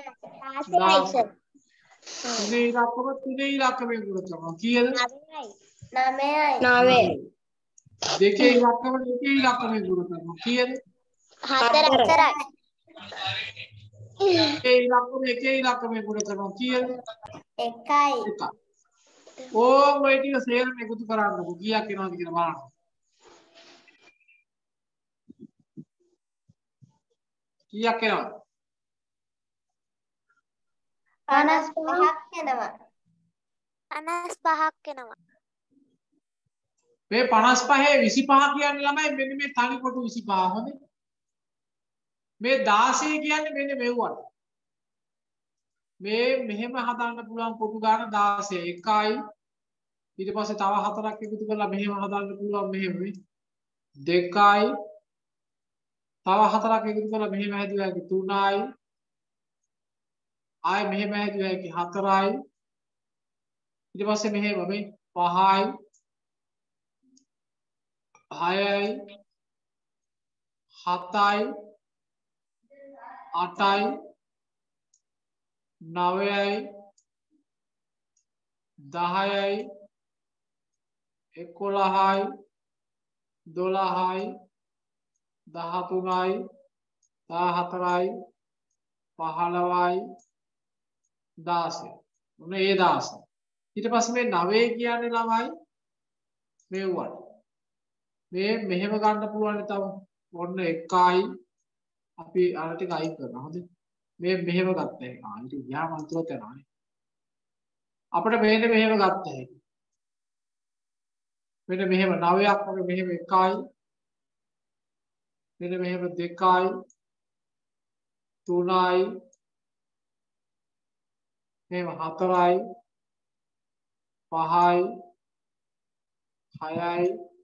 3 ඉලක්කමෙන් ගුණ කරනවා. කීයද? 9යි. 2 ඉලක්කමෙන් ගුණ කරනවා. කීයද? 4යි. 1 ඉලක්කමෙන් ගුණ කරනවා. කීයද? 1යි. ඕම් ඔය ටික සේරම එකතු කරන්නකො. කීයක් එනවද කියලා බලන්න. කීයක් එනවද? 55ක් එනවා. 55ක් එනවා. මේ 55 25 කියන්නේ ළමයි මෙන්න මේ තනි කොටු 25 හොඳේ. මේ 16 කියන්නේ මෙන්න මෙව්වට. මේ මෙහෙම හදන්න පුළුවන් කොටු ගන්න 16 1යි. ඊට පස්සේ තව 4ක් එකතු කරලා මෙහෙම හදන්න පුළුවන් මෙහෙම 2යි. තව 4ක් එකතු කරලා මෙහෙම හැදුවා කි 3යි. ආයෙ මෙහෙම හැදුවා කි 4යි. ඊට පස්සේ මෙහෙම මේ 5යි. 6යි 7යි 8යි 9යි 10යි 11යි 12යි 13යි 14යි 15යි 16. මොන ඒ 16. ඊට පස්සේ මේ 9 කියන්නේ ළමයි මෙව්වට. මේ මෙහෙම ගන්න පුළුවන් තව ඔන්න 1යි අපි අර ටික අයින් කරනවා. හොඳේ. මේ මෙහෙම ගත්ත එක. ඊට ගියාම අන්තරත් යනවා නේ. අපිට මෙහෙම ගත්ත හැකි. මෙන්න මෙහෙම 9ක් වගේ මෙහෙම 1යි. මෙන්න මෙහෙම 2යි 3යි මෙහෙම 4යි 5යි 6යි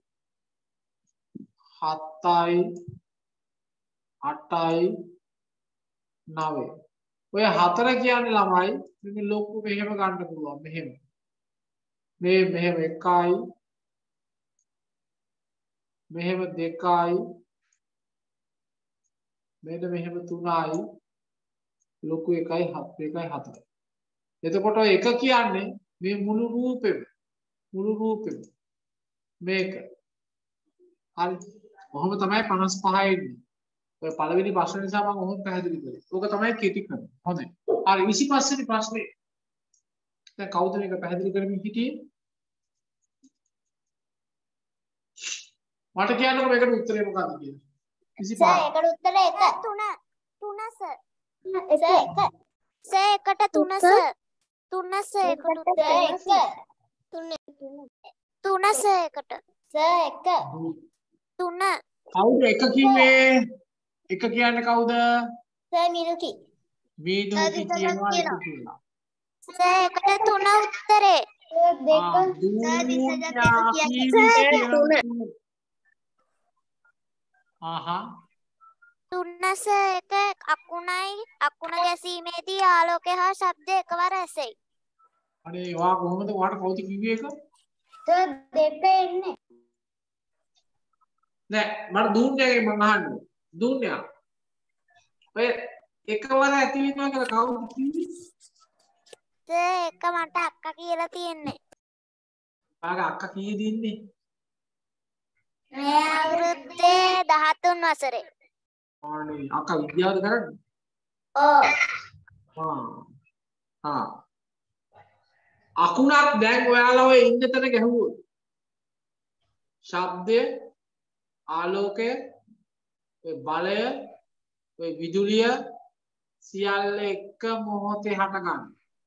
7යි 8යි 9. ඔය 4 කියන්නේ ළමයි මෙන්න ලොකු මෙහෙම ගන්න පුළුවන් මෙහෙම. මේ මෙහෙම 1යි මෙහෙම 2යි මෙන්න මෙහෙම 3යි ලොකු 1යි 4යි. එතකොට ඔය 1 කියන්නේ මේ මුළු රූපෙම මේක. හරි. කොහොම තමයි 55 එන්නේ. ඔය පළවෙනි ප්‍රශ්න නිසා මම ඔහොම පැහැදිලි කරේ. ඕක තමයි කෙටි ක්‍රම. හොඳයි. හරි 25 වෙනි ප්‍රශ්නේ. දැන් කවුද මේක පැහැදිලි කරමින් හිටියේ? මට කියන්නකෝ මේකට උත්තරේ මොකක්ද කියලා. 25. සර් ඒකට උත්තරේ 1. 3 සර්. සර් 1. සර් එකට 3 සර්. 3 සර් එකට උත්තරේ 1. 3 සර් එකට. සර් 1. 3 කවුද 1 කිව්වේ? 1 කියන්නේ කවුද? සර් මිනුකි. මීනුකි කියනවා 1 කියලා. සර් එකට 3 උත්තරේ. තුන්නස එක අකුණ ගැසීමේදී ආලෝකය හා ශබ්ද එකවර ඇසෙයි. අනේ වා කොහොමද වාට කවුද කිව්වේ එක? සර් දෙක එන්නේ. නෑ මට දුන්නේගේ මම අහන්නේ. දුන්නා. ඔය එකවර ඇති වෙනවා කියලා කවුද කිව්වේ? ඒක මට අක්කා කියලා තියෙන්නේ. ආගේ අක්කා කීයද ඉන්නේ? මේ අවුරුද්දේ 13 වසරේ. අනේ අක්කා විද්‍යාවද කරන්නේ? ඔව්. අකුණක් දැන් ඔයාලා ඔය ඉන්න තැන ගැහුවොත් ශබ්දය ආලෝකය ඔය බලය ඔය විදුලිය සියල්ල එක මොහොතේ හටගන්න.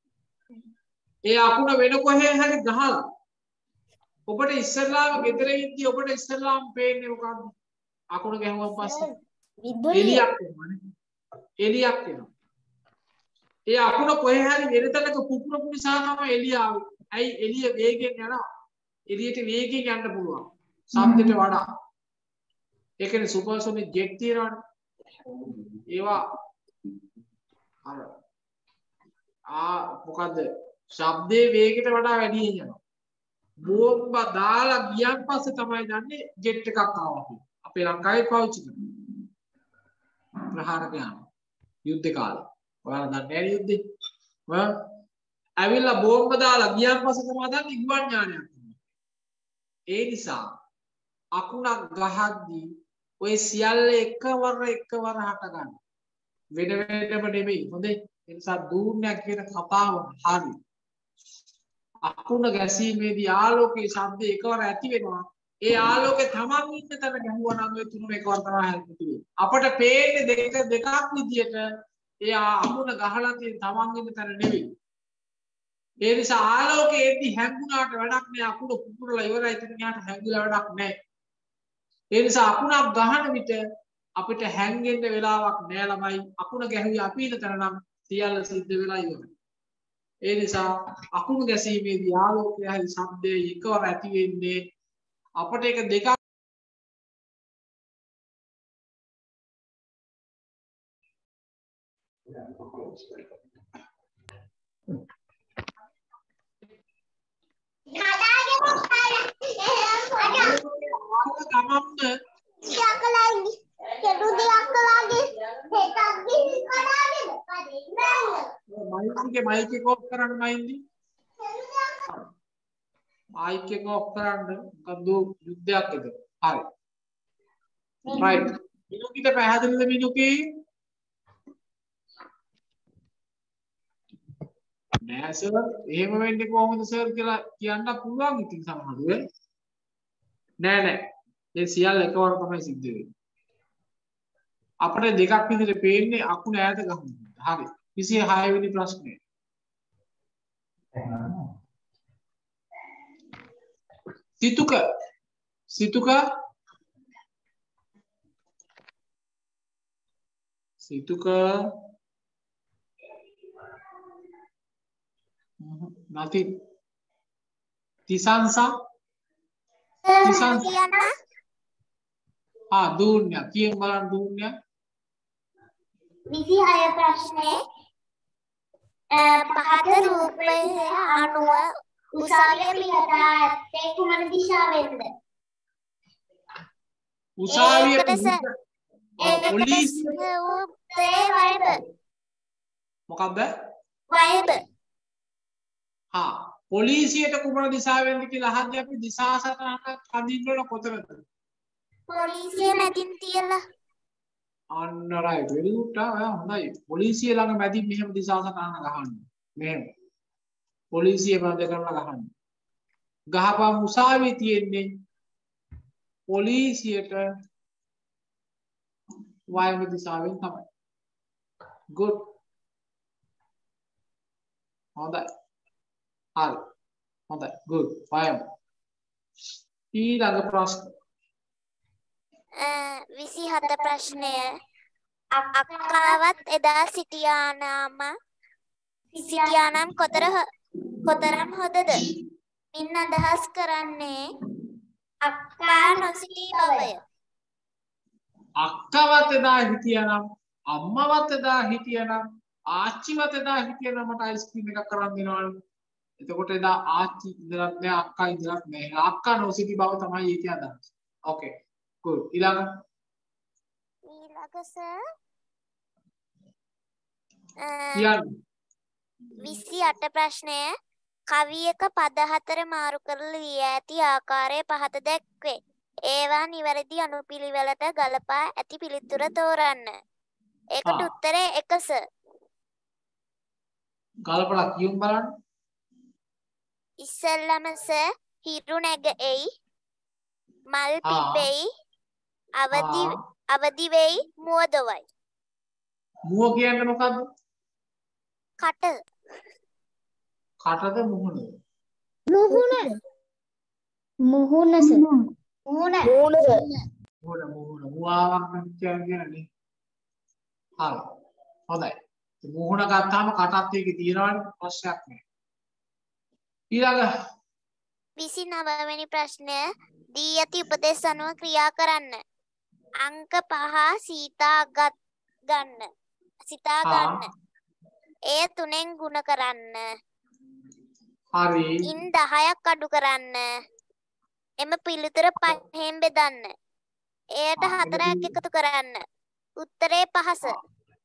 ඒ අකුණ වෙන කොහේ හරි ගහලා ඔබට ඉස්සරලාම ගෙදර ඉද්දි ඔබට ඉස්සරලාම පේන්නේ මොකද්ද? අකුණ ගැහුවන් පස්සේ එළියක් එනවනේ. එළියක් එනවා. ඒ අකුණ කොහේ හරි වෙන තැනක පුපුරපු නිසා තමයි එළිය ආවේ. ඇයි එළිය වේගෙන් යනවා. එළියට වේගෙන් යන්න පුළුවන්. ශබ්දයට වඩා. ඒ කියන්නේ සුපර්සොනික් ජෙට් තියෙනවනේ. ඒවා අර මොකද්ද? ශබ්දයේ වේගයට වඩා වැඩියෙන් යනවා. බෝම්බ දාලා ගියන් පස්සේ තමයි දන්නේ ජෙට් එකක් ආවා කියලා. අපේ ලංකාවේ පාවිච්චි කරනවා. ප්‍රහාරක යනවා. යුද්ධ කාලේ. ඔයාලා දන්නේ නැහැ යුද්ධේ. ඇවිල්ලා බෝම්බ දාලා ගියන් පස්සේ තමයි දන්නේ ගුවන් ඥානයක් තියෙනවා. ඒ නිසා අකුණක් ගහද්දී ඔය සියල්ල එකවර හට ගන්න. වෙන වෙනම නෙමෙයි. හොඳේ. ඒ නිසා දූර්ණයක් කියන කතාව හරි. අකුණ ගැසීමේදී ආලෝකයේ ශබ්ද එකවර ඇති වෙනවා. ඒ ආලෝකේ තමන් ඉන්න තැන ගැහුවා නම් ඒ තුනම එකවර තමයි ඇති වෙන්නේ. අපට පේන්නේ දෙකක් විදියට ඒ අකුණ ගහලා තියෙන තමන් ඉන්න තැන නෙවෙයි. ඒ නිසා ආලෝකයේදී හැංගුණාට වැඩක් නෑ. අකුණ පුපුරලා ඉවරයි. ඉතින් යාට හැංගිලා වැඩක් නෑ. ඒ නිසා අකුණක් ගහන විට අපිට හැංගෙන්න වෙලාවක් නෑ ළමයි. අකුණ ගැහුවේ අපි ඉන්න තැන නම් සියල්ල සිද්ධ වෙලා ඉවරයි. ඒ නිසා අකුණු ගැසීමේදී ආලෝකය හරි ශබ්දය එකවර ඇති වෙන්නේ අපට ඒක දෙකක් මයික් එක ඔෆ් කරන්න මයින්දි මයික් එක ඔෆ් කරන්න මොකද යුද්ධයක් එද හරි රයිට් මිනුකිට පැහැදිලිද මිනුකි නෑ සර් එහෙම වෙන්නේ කොහොමද සර් කියලා කියන්න පුළුවන් ඉතින් සමහරවිට නෑ ඒ සියල්ල එකවර තමයි සිද්ධ වෙන්නේ අපිට දෙකක් විදිහට පේන්නේ අකුණ ඈත ගහන්න හරි 26 වෙනි ප්‍රශ්නේ සිතුක nothing තිසංසා දුන්නා කියෙන් බලන්න දුන්නා 26 ප්‍රශ්නේ පහත රූපය අණුව උසාවිය පිටා ඇත්තේ කුමන දිශාවෙන්ද? උසාවිය පොලිසිය උත්තේ වයද? මොකක්ද? වයද. පොලිසියට කුමන දිශාවෙන්ද කියලා අහද්දී අපි දිශා සටහනක් අඳින්න ඕන කොතනද? පොලිසිය මැදින් තියලා. අන්න රයිට් වෙරි ගුඩ් හොඳයි. පොලිසිය ළඟ මැදින් මෙහෙම දිශා සටහන ගහන්න. මෙහෙම. පොලිසිය බඳ කරලා ගහන්න. ගහපම් උසාවිය තියෙන්නේ පොලිසියට වායු දිශාවෙන් තමයි. good. හොඳයි. හරි. හොඳයි. good. වායු. ඊළඟ ප්‍රශ්න 27 ප්‍රශ්නය අක්කාවත් එදා සිටියානම් කොතරම් හොඳද? ඉන්න අදහස් කරන්නේ අක්කා නොසිටි බවය. අක්කවත් එදා හිටියනම් අම්මවත් එදා හිටියනම් ආච්චිවත් එදා හිටියනම් මට අයිස්ක්‍රීම් එකක් කරන් දෙනවලු. එතකොට එදා ආච්චි ඉඳලත් නෑ අක්කා ඉඳලත් නෑ. අක්කා නොසිටි බව තමයි ඒකේ අදහස. ඕකේ. good. ඊළඟ සර් කියන්න. 28 ප්‍රශ්නය කවියක පද හතර මාරු කරලා ලිය ඇති ආකාරය පහත දැක්වේ. ඒවා නිවැරදි අනුපිළිවෙලට ගලපා ඇති පිළිතුර තෝරන්න. ඒකට උත්තරේ 1 සර්. ගලපලා කියමු බලන්න. ඉස්සෙල්ලම සර් හිරු නැග එයි මල් පිපෙයි අවදි වෙයි මුව දොවයි. මුව කියන්නේ මොකද්ද? කට. කටද මුහුණද? මුහුණ සර්. මුහුණ මුවාවක් කියන්නේ නේ. හරි. හොඳයි. මුහුණ ගත්තාම කටත් ඒකේ තියෙනවනේ ප්‍රශ්නයක් නෑ. ඊළඟ 29 වෙනි ප්‍රශ්නය දී ඇති උපදේශ අනුව ක්‍රියා කරන්න. අංක 5 සිතා ගන්න. එය 3ෙන් ගුණ කරන්න. හරි. ඉන් 10ක් අඩු කරන්න. එම පිළිතුර 5ෙන් බෙදන්න. එයට 4ක් එකතු කරන්න. උත්තරේ 5 සර්.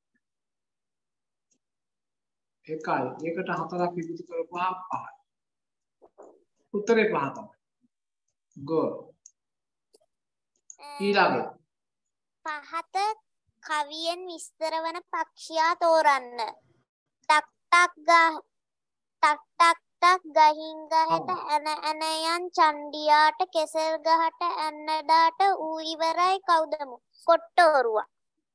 එකයි. ඒකට 4ක් එකතු කරපුවාම 5යි. උත්තරේ 5 තමයි. good. ඊළඟ පහත කවියෙන් විස්තර වන පක්ෂියා තෝරන්න. ටක් ගහින් ගහට ඇන යන් චණ්ඩියාට කෙසෙල් ගහට ඇන්නඩාට ඌ ඉවරයි කවුදමු කොට්ටෝරුවා.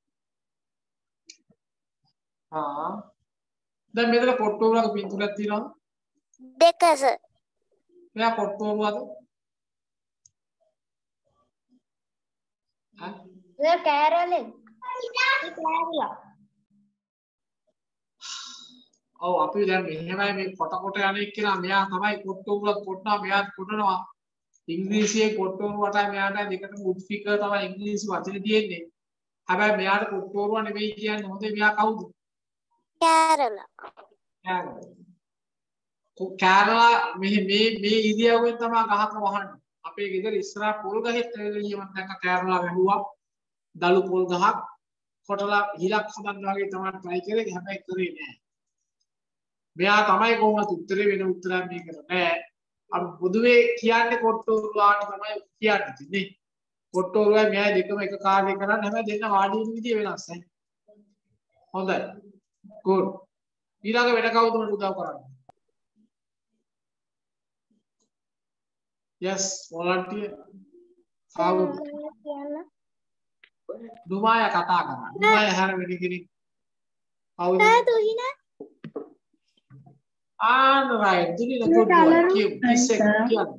දැන් මෙතන කොට්ටෝරුවක පින්තූරයක් තියෙනවද? 2 සර්. මෙයා කොට්ටෝරුවද? කෑරෝලෙන්. ඔව් අපි දැන් මෙහෙමයි මේ කොට යන එක්කෙනා මෙයා තමයි කොට්ටෝරුවක් කොටනවා මෙයාත් කොටනවා. ඉංග්‍රීසියේ කොට්ටෝරුවට මෙයාට දෙකටම උත්පික තමයි ඉංග්‍රීසි වචනේ තියෙන්නේ. හැබැයි මෙයාට කොට්ටෝරුව නෙවෙයි කියන්නේ හොඳේ මෙයා කවුද? කෑරලා. කෑරලා මේ ඉරියව්වෙන් තමයි ගහක වහන්නේ. අපේ ගෙදර ඉස්සරහ පොල් ගහෙත් එළියම දැක්ක කෑරලා වැහුවා. දලු පොල් ගහක් කොටලා හිලක් හදන්න වගේ තමයි try කරේ. හැබැයි කරේ නෑ. මෙයා තමයි කොහොමද උත්තරේ වෙන උත්තරයක් මේකට නෑ. අපි පොදුවේ කියන්නේ කොට්ටෝරුවාට තමයි කියන්නේ තින්නේ. කොට්ටෝරුවයි මෙයා දෙකම එක කාර්යය කරන්නේ හැබැයි දෙන්න වාඩි වෙන විදිය වෙනස්යි. හොඳයි. good. ඊළඟ වෙන කවුද මට උදව් කරන්නේ? yes volunteer. කවුද? දුමාය කතා කරා. දුමාය හැර වෙන කෙනෙක්. කවුද? තුහින. right. Tulila good boy. Kim. Kim.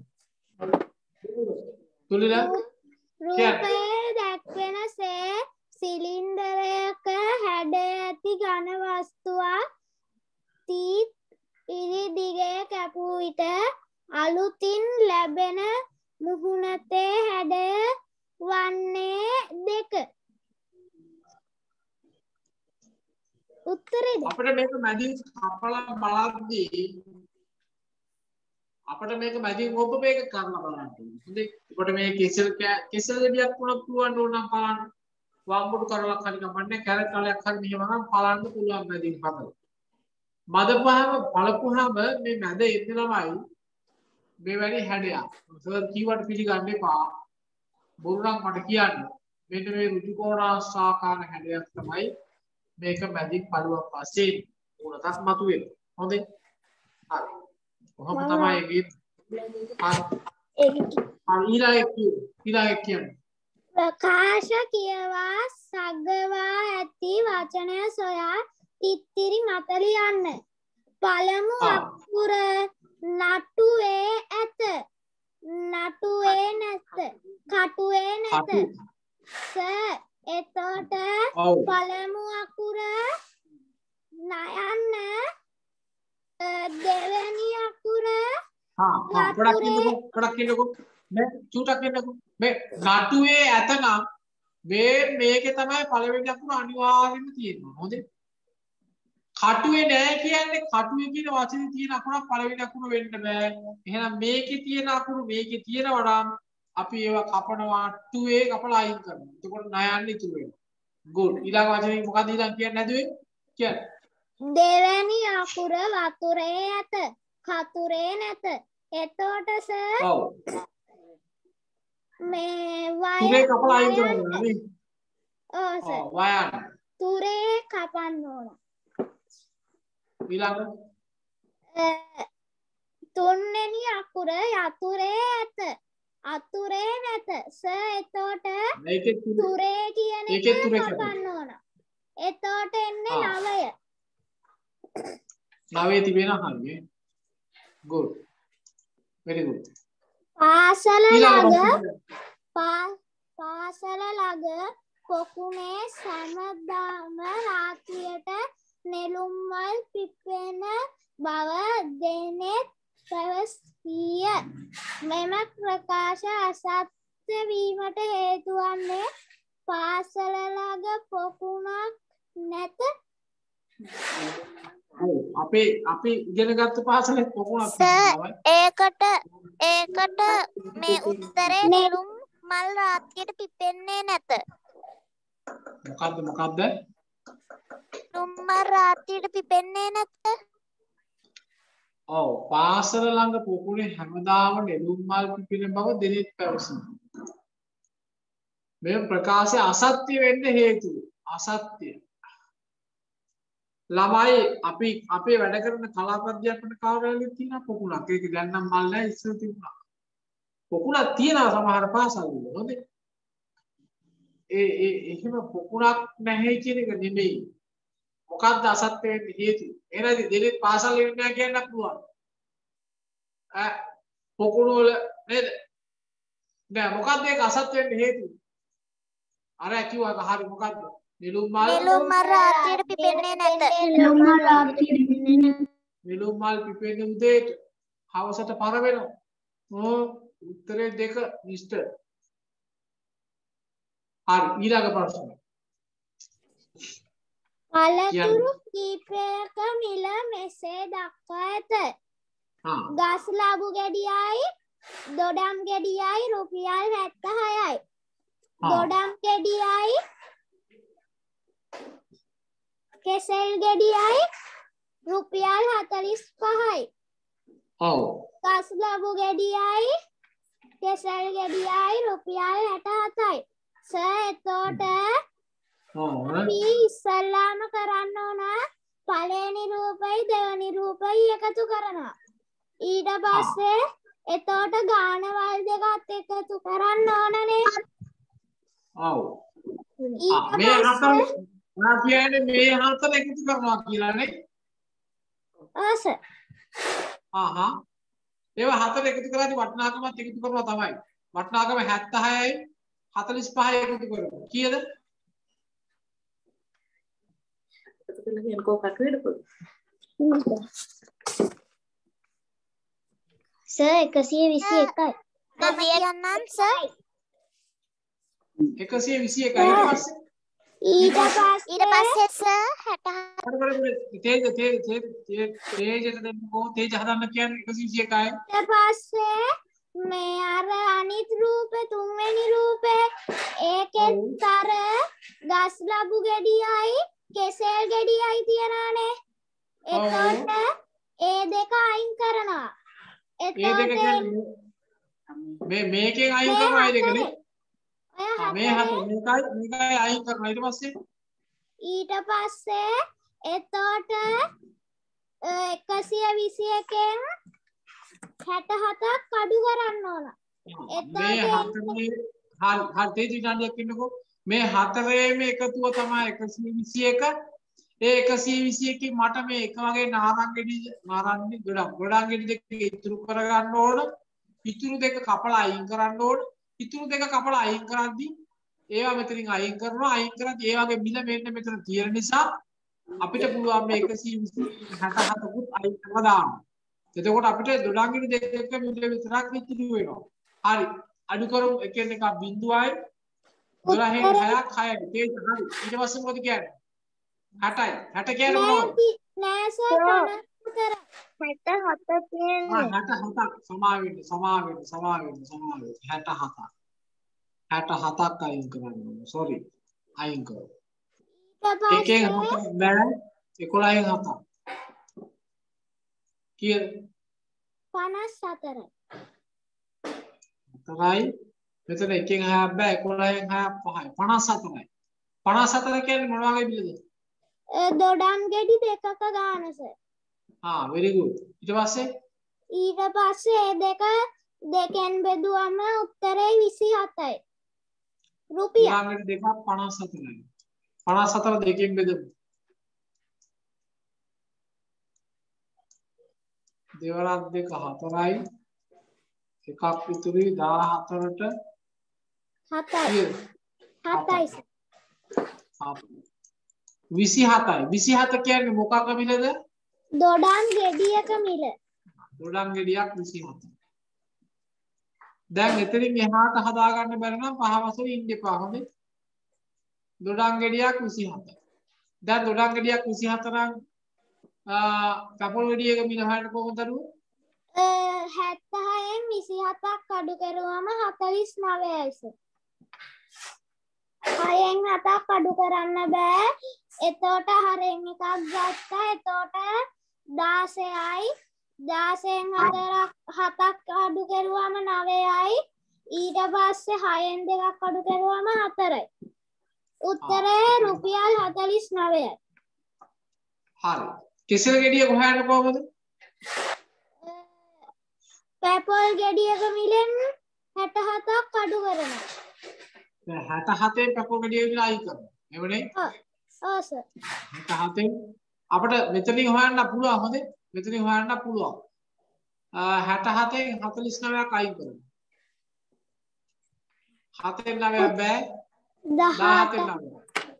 Tulila. රූපයේ දැක්වෙනසේ සිලින්ඩරයක හැඩ ඇති ඝන වස්තුවක් තීත් ඉරි දිගේ කැපූ විට අලුතින් ලැබෙන මුහුණතේ හැඩය වන්නේ 2. උත්තරේ අපිට මේක මැදින් කපලා බලද්දී අපිට මේක මැදින් ඔබ මේක කරලා බලන්න. හොඳේ. ඒකට මේ කෙසෙල් ගෙඩියක් වුණත් පුළුවන් ඕනම් බලන්න. වම්බුඩු කරලා හරි ගමන්නේ කැරට් කලයක් හරි මෙහෙම නම් බලන්න පුළුවන් මැදින් හදලා. මදපුවාම බලපුවාම මේ මැද එන්නේ ළමයි මේ වැනි හැඩයක්. සර් කීවට පිළිගන්න එපා. බොරු නම් මට කියන්න. මෙන්න මේ ඍජුකෝණාකාර හැඩයක් තමයි මේක මැදින් පළුවක් පස්සේ උණටත් මතුවේ. හොඳේ. හරි. කොහොම තමයි මේ ඊළඟ කියන්නේ ප්‍රකාශ කියවා සගවා ඇති වචනය සොයා තිත්තිරි මත ලියන්න. පළමු අකුර නටුවේ ඇත. නටුවේ නැත. කටුවේ නැත. එතකොට පළමු අකුර නයන්න දෙවෙනි අකුර हाँ පොඩක් කියන්නකෝ මේ චූටක් කියන්නකෝ මේ නටුවේ ඇතනම් මේකේ තමයි පළවෙනි අකුර අනිවාර්යෙන්ම තියෙන්නේ හොඳේ කටුවේ නෑ කියන්නේ කටුවේ කියන වචනේ තියෙන අකුරක් පළවෙනි අකුර වෙන්න බෑ එහෙනම් මේකේ තියෙන අකුරු මේකේ තියෙනවා නම් අපි ඒවා කපනවා ටුවේ කපලා අයින් කරනවා එතකොට නයන්නේ ඉතුරු වෙනවා good ඊළඟ වචනේ මොකක්ද ඊළඟ කියන්නේ නැදුවේ කියන්න දෙවැනි අකුර වතුරේ ඇත කතුරේ නැත එතකොට සර් ඔව් මේ තුරේ කපලා අයින් කරනවා නේ ඔව් සර් වයන් තුරේ කපන්න ඕන ඊළඟ තුන්වෙනි අකුර යතුරේ ඇත අතුරේ නැත සර් එතකොට මේකේ තුරේ කියන එක ඒකේ තුරේ කපන්න ඕන එතකොට එන්නේ 9 9 තිබෙන හරිය good very good පාසල ඊළඟ ළඟ පොකුණේ සෑමදාම රාත්‍රියට නෙළුම් මල් පිපෙන බව දෙනෙත් පැවසිය. මෙම ප්‍රකාශ අසත්‍ය වීමට හේතු වන්නේ පාසල ළඟ පොකුණක් නැත. අපි ඉගෙන ගත්ත පාසලේ පොකුණක් සර් ඒකට මේ උත්තරේ නෙළුම් මල් රාත්‍රියට පිපෙන්නේ නැත. මොකද්ද? නෙළුම් මල් රාත්‍රියට පිපෙන්නේ නැත. ඔව් පාසල ළඟ පොකුණේ හැමදාම නෙළුම් මල් පිපෙන බව දෙනෙත් පැවසුණා. මේ ප්‍රකාශය අසත්‍ය වෙන්න හේතුව අසත්‍ය. ළමයි අපි අපේ වැඩ කරන කලාපද්‍යයන්ට කාර්යාලයක් තියෙන පොකුණක්. ඒක දැන් නම් මල් නැහැ ඉස්සර තිබුණා. පොකුණක් තියෙනවා සමහර පාසල් වල. හොඳේ. එහෙම පොකුණක් නැහැ කියන එක නෙමෙයි. මොකක්ද අසත්‍ය වෙන්න හේතුව? එහෙනම් දෙනෙත් පාසල් වෙන්නේ නැහැ කියන්න පුළුවන්. පොකුණ වල නේද? නෑ මොකක්ද ඒක අසත්‍ය වෙන්න හේතුව? අර කිව්වා හරි මොකක්ද? නෙළුම් මල් රාත්‍රියට පිපෙන්නේ නැත. නෙළුම් මල් පිපෙන්නේ උදේට හවසට පර වෙනවා. උත්තරේ 2 මිස්ටර්. හරි ඊළඟ ප්‍රශ්න. පළතුරු කීපයක මිල මෙසේ දක්වා ඇත. ගස් ලබු ගෙඩියයි දොඩම් ගෙඩියයි රුපියල් 76යි. දොඩම් ගෙඩියයි කෙසෙල් ගෙඩියයි රුපියල් 45යි. ඔව්. ගස් ලබු ගෙඩියයි කෙසෙල් ගෙඩියයි රුපියල් 67යි. සර් එතකොට අපි ඉස්සල්ලාම කරන්න ඕන පළවෙනි රූපයි දෙවෙනි රූපයි එකතු කරනවා. ඊට පස්සේ එතකොට ගානවල් දෙකත් එකතු කරන්න ඕනනේ. ඔව්. මේ හතර මම කියන්නේ මේ හතර එකතු කරනවා කියලානේ. ඔව් සර්. ඒවා හතර එකතු කරාදී වටිනාකමත් එකතු කරනවා තමයි. වටිනාකම 76යි 45යි එකතු කරනවා. කීයද? සර් 121යි. මම කියන්නම් සර්. 121යි ඊට පස්සේ සර් 67 තේජට දෙන්නකෝ තේජ හදන්න කියන්නේ 121යි. ඊට පස්සේ මේ අර අනිත් රූපේ තුන්වෙනි රූපේ ඒකෙත් අර ගස් ලබු ගෙඩියයි කෙසෙල් ගෙඩියයි තියනානේ. එතකොට ඒ දෙක අයින් කරනවා. එතකොට මේකෙන් අයින් කරනවා ඒ දෙකනේ. මේ හත මේකයි අයින් කරනවා ඊට පස්සේ එතකොට 121න් 67ක් අඩු කරන්න ඕන. මේ හතරේ හරි තේජි ඩාඩියක් ඉන්නකෝ මේ හතරේම එකතුව තමයි 121. ඒ 121 මට මේ එක වගේ නාරංගෙඩි ගොඩක් ගෙඩි දෙක ඉතුරු කරගන්න ඕන. ඉතුරු දෙක කපලා අයින් කරන්න ඕන. ඉතුරු දෙක කපලා අයින් කරද්දී ඒවා මෙතනින් අයින් කරනවා. අයින් කරද්දී ඒ වගේ මිල මෙන්න මෙතන තියෙන නිසා අපිට පුළුවන් මේ 167කුත් අයින් කරලා දාන්න. එතකොට අපිට දොඩංගිනි දෙක මිල විතරක් ඉතුරු වෙනවා. හරි. අඩු කරමු එකෙන් එකක් 0යි 12න් 6ක් 6යි. ඒක හරි. ඊට පස්සේ මොකද කියන්නේ? 60යි. 60 කියන්නේ මොනවද? නෑ සර් 54යි. 67 තියෙන්නේ. 67ක් සමාවෙන්න 67ක් 67ක් අයින් කරන්න ඕනේ. සෝරි. අයින් කරමු. එකෙන් 7ක් බෑ 11න් 7ක්. කීයද? 54යි. 4යි. මෙතන එකෙන් 6ක් බෑ 11න් 6ක් 5යි. 54යි. 54 කියන්නේ මොන වගේ බිලද? දොඩම් ගෙඩි දෙකක ගාන සර්. very good. ඊට පස්සේ ඊට පස්සේ දෙකෙන් බෙදුවම උත්තරේ 27යි. රුපියල්. ඊළඟට දෙකක් 54යි. 54 දෙකෙන් බෙදමු. දෙවරක් දෙක 4යි. එකක් ඉතුරුයි 14ට 7යි. 7යි සර්. 27යි. 27 කියන්නේ මොකක් මිලද? දොඩම් ගෙඩියක මිල. දොඩම් ගෙඩියක් 27. දැන් එතනින් එහාට හදාගන්න බැරි නම් පහවසෙ ඉන්න එපා. හොඳේ. දොඩම් ගෙඩියක් 27. දැන් දොඩම් ගෙඩියක් 24 නම් කපොල් ගෙඩියක මිල හොයන්න කොහොමද දරුවෝ? 76න් 27ක් අඩු කරුවම 49යි සර්. 6න් 7ක් අඩු කරන්න බෑ. එතකොට හරෙන් එකක් ගත්තා. එතකොට 16යි. 16න් 7ක් අඩු කරුවම 9යි. ඊට පස්සේ 6න් 2ක් අඩු කරුවම 4යි. උත්තරේ රුපියල් 49යි. හරි. කෙසෙල් ගෙඩියක හොයන්න කොහොමද? පැපල් ගෙඩියක මිලෙන් 67ක් අඩු කරනවා. දැන් 67න් පැපල් ගෙඩිය විලා අයින් කරනවා. එවනේ? ඔව් සර්. 67න් අපිට මෙතනින් හොයන්න පුළුවන්. හොඳේ. මෙතනින් හොයන්න පුළුවන්. 67න් 49ක් අයින් කරනවා. 7න් 9ක් බෑ. 17න් 9ක්.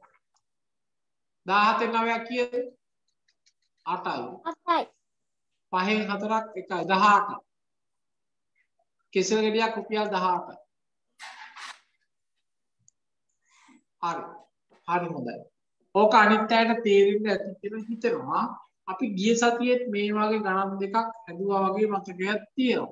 17න් 9ක් කීයද? 8යි. 8යි. 5න් 4ක් 1යි 18යි. කෙසෙල් ගෙඩියක් රුපියල් 18යි. හරි. හරි හොඳයි. ඕක අනිත් අයට තේරෙන්න ඇති කියලා හිතනවා. අපි ගිය සතියේත් මේ වගේ ගණන් දෙකක් හදුවා වගේ මතකයක් තියෙනවා.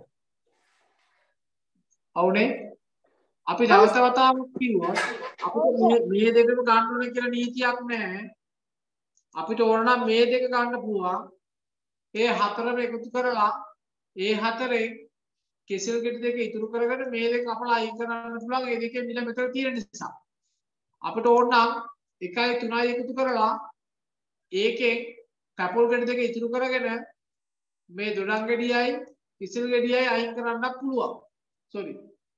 අවුනේ? අපි නැවත වතාවක් කිව්වොත් අපිට මේ දෙකම ගන්න ඕන කියලා නීතියක් නැහැ. අපිට ඕන නම් මේ දෙක ගන්න පුළුවන්. ඒ හතරම එකතු කරලා ඒ හතරේ කෙසෙල් ගෙඩි දෙක ඉතුරු කරගෙන මේ දෙක අපලා අයින් කරන්න පුළුවන්. ඒ දෙකේ මිල මෙතන තියෙන නිසා. අපිට ඕන නම් 1යි 3යි එකතු කරලා ඒකෙන් කැපොල් ගෙඩි දෙක ඉතුරු කරගෙන මේ දොඩම් ගෙඩියයි කෙසෙල් ගෙඩියයි අයින් කරන්නත් පුළුවන්. sorry.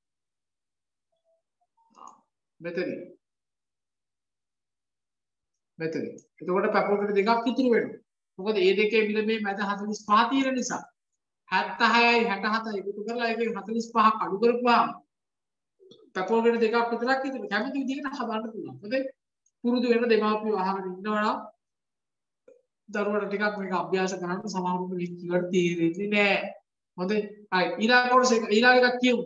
මෙතන. එතකොට කැපොල් ගෙඩි දෙකක් ඉතුරු වෙනවා. මොකද මේ දෙකේ මිල මේ මැද 45 තියෙන නිසා 76යි 67යි එකතු කරලා ඒකෙන් 45ක් අඩු කරපුවාම කැපොල් ගෙඩි දෙකක් විතරක් ඉතුරු. කැමති විදිහට හදන්න පුළුවන්. හොඳයි. පුරුදු වෙන දෙමාපියෝ අහගෙන ඉන්නවා දරුවන්ට ටිකක් මේක අභ්‍යාස කරන්න සමහරවිට මේ කීවට තේරෙන්නේ නැහැ. හොඳයි. හරි. ඊළඟ එකක් කියමු.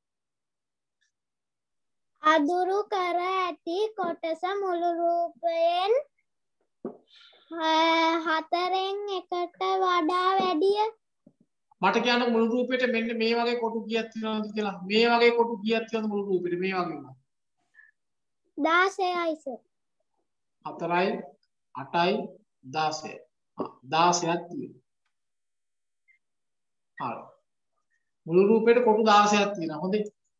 අදුරු කර ඇති කොටස මුළු රූපයෙන් 4න් 1ට වඩා වැඩිය. මට කියන්න මුළු රූපෙට මෙන්න මේ වගේ කොටු කීයක් තියෙනවද කියලා. මේ වගේ කොටු කීයක් තියෙනවද මුළු රූපෙට මේ වගේ වුණා. 16යි සර්. 4යි 8යි 16යි. 16ක් තියෙනවා. හරි. මුළු රූපෙට කොටු 16ක් තියෙනවා. හොඳේ.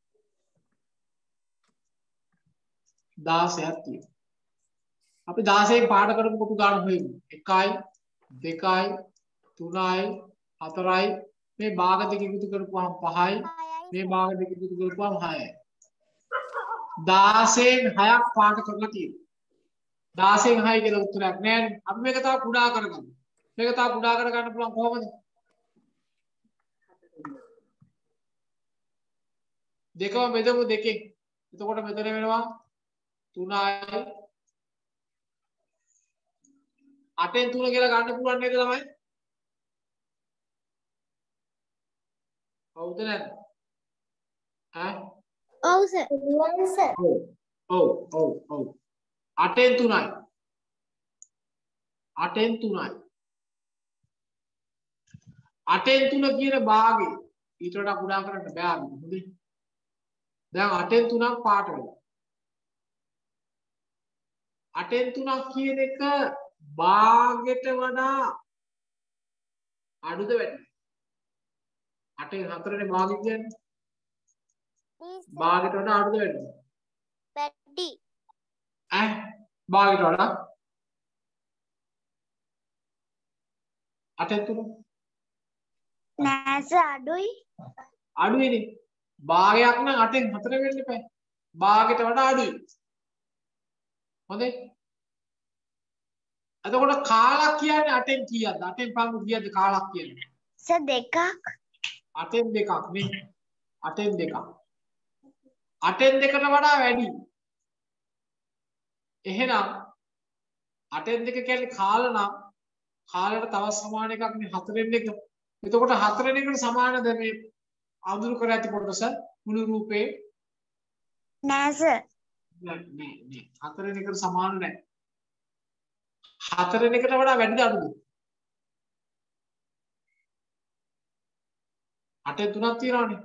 16ක් තියෙනවා. අපි 16න් පාඩ කරපු කොටු ගන්න හොයමු. 1යි 2යි 3යි 4යි මේ භාග දෙක එකතු කරපුවාම 5යි මේ භාග දෙක එකතු කරපුවාම 6යි. 16න් 6ක් පාඩ කරලා තියෙනවා. 16න් 6 කියලා උත්තරයක් නෑ. අපි මේක තව කුඩා කරගමු. මේක තව කුඩා කරගන්න පුළුවන් කොහොමද? දෙකම බෙදමු දෙකෙන්. එතකොට මෙතන වෙනවා 3යි 8න් 3 කියලා ගන්න පුළුවන් නේද ළමයි? හවුද නැද්ද? ඈ? ඔව් සර්. ඔව්. 8න් 3යි. 8න් 3යි. 8න් 3 කියන භාගේ ඊට වඩා කුඩා කරන්න බෑ අපිට. හොඳේ. දැන් 8න් 3ක් පාට වෙලා. 8න් 3ක් කියන එක භාගෙට වඩා අඩුද වැඩිද? 8න් 4නේ භාගෙ කියන්නේ. භාගෙට වඩා අඩුද වැඩිද? වැඩි. ඈ භාගෙට වඩා 8න් 3 නෑ සර් අඩුයි. අඩුයිනේ. භාගයක් නම් 8න් 4 වෙන්න එපා. භාගයට වඩා අඩුයි. හොඳේ. එතකොට කාලක් කියන්නේ 8න් කීයක්ද? 8න් පංගු කීයක්ද කාලක් කියන්නේ? සර් දෙකක්. 8න් දෙකක් නේ. 8න් දෙකක්. 8න් දෙකට වඩා වැඩි. එහෙනම් 8න් දෙක කියන්නේ කාල නම් කාලයට තවත් සමාන එකක් නේ 4න් එක. එතකොට 4න් එකට සමානද මේ අඳුරු කර ඇති කොටස මුළු රූපේ? නෑ සර්. නෑ. 4න් එකට සමාන නෑ. 4න් එකට වඩා වැඩිද අඩුද? 8න් 3ක් තියෙනවානේ.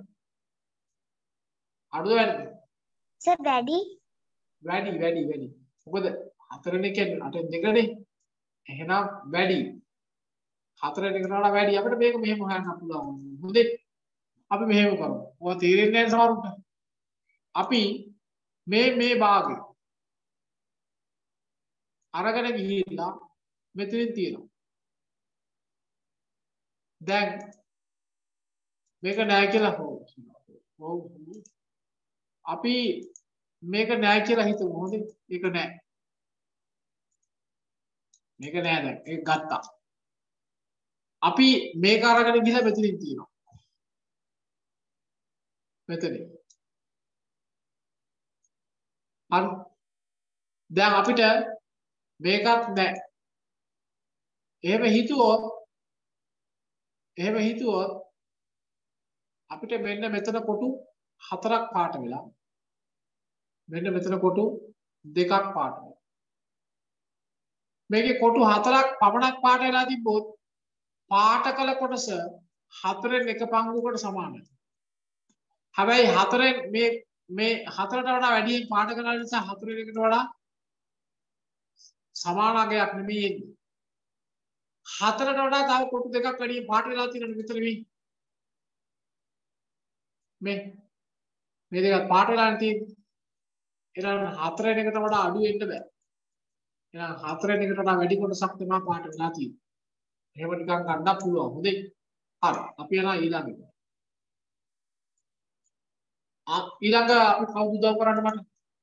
අඩුද වැඩිද? සර් වැඩි. වැඩි. මොකද 4න් එක කියන්නේ 8න් දෙකනේ. එහෙනම් වැඩි. 4න් එකට වඩා වැඩි. අපිට මේක මෙහෙම හොයන්න පුළුවන්. හොඳේ. අපි මෙහෙම කරමු. ඔය තේරෙන්නේ නැහැ සමහරුන්ට. අපි මේ භාගය අරගෙන ගිහිල්ලා මෙතනින් තියෙනවා. දැන් මේක නෑ කියලා හොව්. අපි මේක නෑ කියලා හිතමු. හොඳේ. ඒක නෑ. මේක නෑ දැන්. ඒක ගත්තා. අපි මේක අරගෙන ගිහලා මෙතනින් තියෙනවා. මෙතන. හරි. දැන් අපිට මේකත් නෑ. එහෙම හිතුවොත් අපිට මෙන්න මෙතන කොටු 4ක් පාට වෙලා මෙන්න මෙතන කොටු 2ක් පාට වෙලා මේකේ කොටු 4ක් පමණක් පාට වෙලා තිබ්බොත් පාට කළ කොටස 4න් එක පංගුවකට සමානයි. හැබැයි 4න් මේ 4ට වඩා වැඩියෙන් පාට කරන නිසා 4න් එකට වඩා සමාන අගයක් නෙමෙයි එන්නේ. 4ට වඩා තව කොටු 2ක් වැඩියෙන් පාට වෙලා තියෙනවා මෙතන මේ දෙකත් පාට වෙලා තියෙන්නේ. එහෙනම් 4න් එකට වඩා අඩු වෙන්න බෑ. එහෙනම් 4න් එකට වඩා වැඩි කොටසක් තමයි පාට වෙලා තියෙන්නේ. එහෙම නිකන් ගන්නත් පුළුවන්. හොඳේ. හරි. අපි යනවා ඊළඟට. ඊළඟ අපි කවුද උදව් කරන්න මට?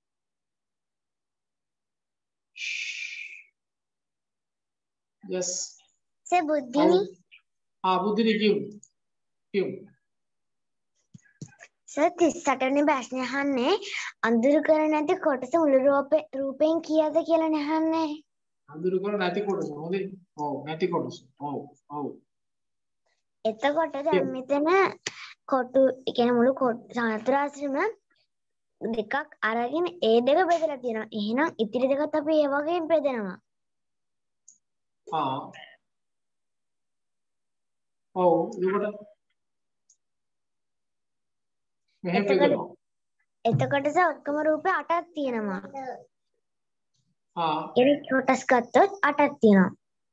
yes sir බුද්ධිනි. බුද්ධිනි කියමු. සර් 38 වෙනි ප්‍රශ්නේ අහන්නේ අඳුරු කර නැති කොටස මුළු රූපයෙන් කීයද කියලා නහන්නේ. අඳුරු කර නැති කොටස. හොඳේ. ඔව් නැති කොටස. ඔව්. එතකොට දැන් මෙතන කොටු කියන්නේ මුළු චතුරාශ්‍රම දෙකක් අරගෙන ඒ දෙක බෙදලා තියෙනවා. එහෙනම් ඉතිරි දෙකත් අපි ඒ වගේම බෙදනවා. ඔව් ඒකට මෙහෙම බෙදනවා. එතකොට ඔක්කොම රූපේ 8ක් තියෙනවා. ඒ කොටස් ගත්තොත් 8ක් තියෙනවා.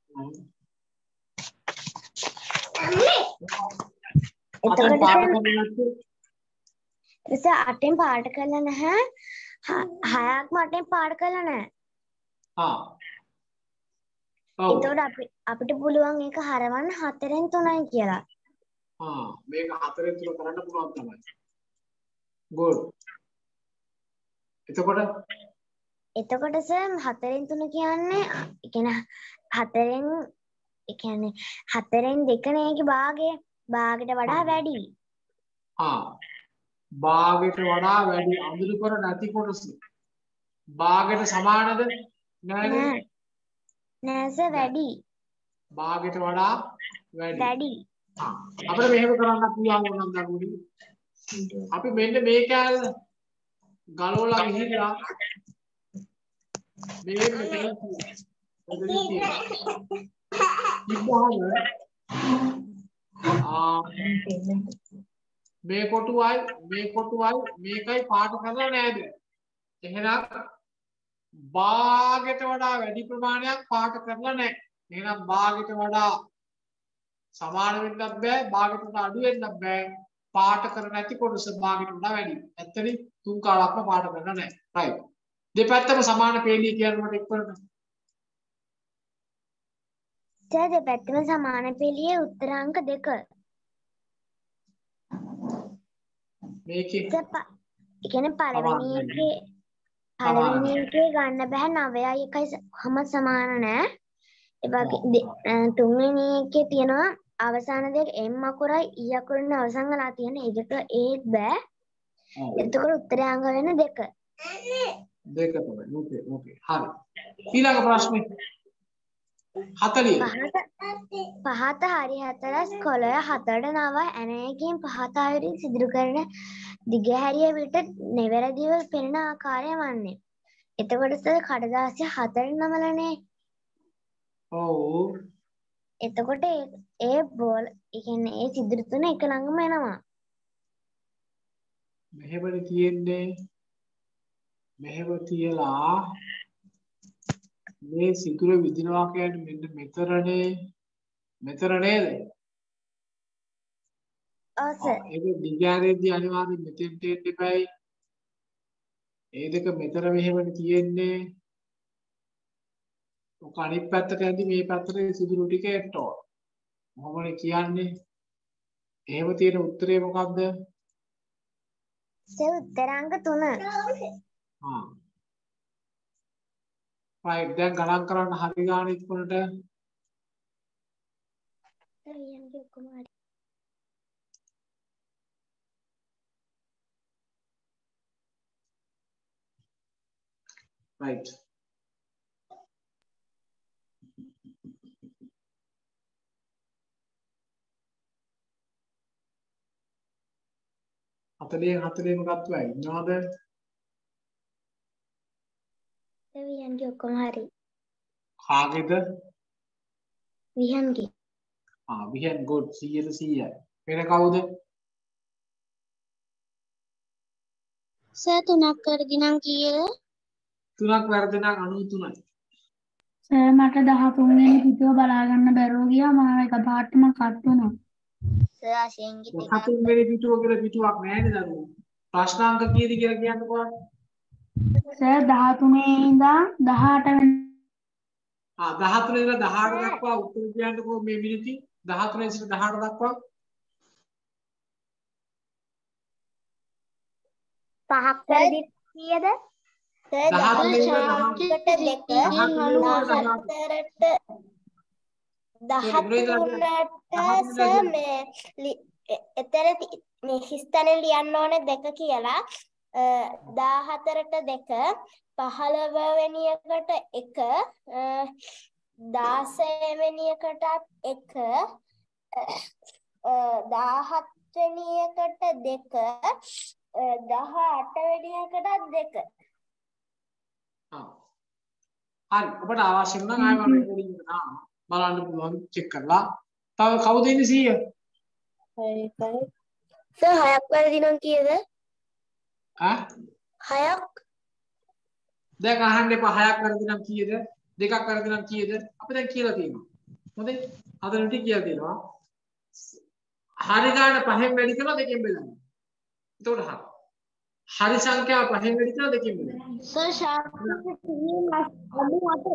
එතකොට 8න් පාට කරලා නැහැ. 6ක්ම 8න් පාට කරලා නැහැ. එතකොට අපිට පුළුවන් ඒක හරවන්න 4න් 3යි කියලා. මේක 4න් 3 කරන්න පුළුවන් තමයි. good. එතකොට සර් 4න් 3 කියන්නේ හතරෙන් දෙකනේ ඒකේ භාගයට වඩා වැඩි. භාගයට වඩා වැඩි අඳුරු කර නැති කොටස. භාගයට සමානද? නෑ සර් වැඩි. භාගයට වඩා වැඩි. අපිට මෙහෙම කරන්න පුළුවන් වුණා දරුවනි. අපි මෙන්න මේ කෑල්ල ගලවලා ගිහිල්ලා මේ මෙතන මේ කොටුවයි මේකයි පාට කරලා නෑද? එහෙනම් භාගයට වඩා වැඩි ප්‍රමාණයක් පාට කරලා නැහැ. එහෙනම් භාගයට වඩා සමාන වෙන්නත් බෑ, භාගයට වඩා අඩු වෙන්නත් බෑ. පාට කර නැති කොටස භාගයට වඩා වැඩි. ඇත්තටම තුන් කාලක්ම පාට කරලා නැහැ. right. දෙපැත්තම සමාන පේලිය කියනකොට එක්කරන. දෙපැත්තම සමාන පෙළියේ උත්තර අංක 2. මේකේ ඒ කියන්නේ පළවෙනි එකේ ගන්න බෑ 9යි 1යි හැම සමාන නෑ. ඒ වගේ තුන්වෙනි එකේ තියෙනවා අවසාන දෙක m අකුරයි e අකුරෙන් අවසන් වෙලා තියෙන ඒකට ඒත් බෑ. එතකොට උත්තරේ අංග වෙන 2. දෙක තමයි. ඕකේ. හරි. ඊළඟ ප්‍රශ්නේ 40. පහත හරි 4 කොළය 4ට 9 ඇනයකින් පහත අයුරින් සිදුරු කරන දිගහැරිය විට නිවැරදිව පෙනෙන ආකාරය වන්නේ. එතකොට කඩදාසිය 4ට නමලනේ. ඔව්. එතකොට ඒ බෝල කියන්නේ ඒ සිදුරු තුන එක ළඟම එනවා. මෙහෙමනේ තියෙන්නේ. මෙහෙම තියලා මේ සිදුර විදිනවා කියන්නේ මෙන්න මෙතන නේද? ඔව් සර්. ඒක දිගෑරේදී අනිවාර්යෙන් මෙතෙන්ට එන්න එපයි. ඒ දෙක මෙතන මෙහෙමනේ තියෙන්නේ. ඔක අනිත් පැත්තට ඇදි මේ පැත්තට සිදුරු ටික එන්න ඕන. මොහොමනේ කියන්නේ? එහෙම තියෙන උත්තරේ මොකද්ද? සර් උත්තරාංග 3. right දැන් ගණන් කරන්න හරි ගාන ඉක්මනට right හතලියෙන් ගත්තා ඉන්නවද? විහන්ගේ ඔක්කොම හරි. කාගේද? විහන්ගේ. විහන් good 100%යි. වෙන කවුද? සර් 3ක් කරදි නම් කීයද? 3ක් වැරදි නම් 93යි. සර් මට 13 වෙනි පිටුව බලා ගන්න බැරුව ගියා මම එකපාරටම කට් වුණා. සර් ආශෙන්ගේ 13 වෙනි පිටුව කියලා පිටුවක් නැහැ නේද? ප්‍රශ්නාංක කීයද කියලා කියන්නකෝ. සර් 13 ඉඳන් 18 වෙනි 13 ඉඳලා 18 දක්වා උත්තර කියන්නකෝ මේ මිනිත්ති 13 ඉඳලා 18 දක්වා. 5ක් කරදි කීයද? සර් 13ට මේ හිස්තැනෙන් ලියන්න ඕනේ 2 කියලා 14ට 2 15 වෙනි එකට 1 16 වෙනි එකටත් 1 17 වෙනි එකට 2 18 වෙනි එකටත් 2 හරි ඔබට අවශ්‍ය නම් ආයෙ මම රෙකෝඩින් එක දානවා බලන්න පුළුවන් චෙක් කරලා. තව කවුද ඉන්නේ 100? සර් 6ක් වැරදි නම් කීයද? 6ක්. දැන් අහන්න එපා 6ක් වැරදි නම් කීයද? 2ක් වැරදි නම් කීයද? අපි දැන් කියලා තියෙනවා. හොඳයි. හතරට කියලා තියෙනවා. හරි ගන්න 5න් වැඩි කරලා 2කින් බෙදන්න. එතකොට හරි. හරි සංඛ්‍යාව 5න් වැඩි කරලා 2කින් බෙදන්න. සර් ශාස්ත්‍රීය අඩු මත.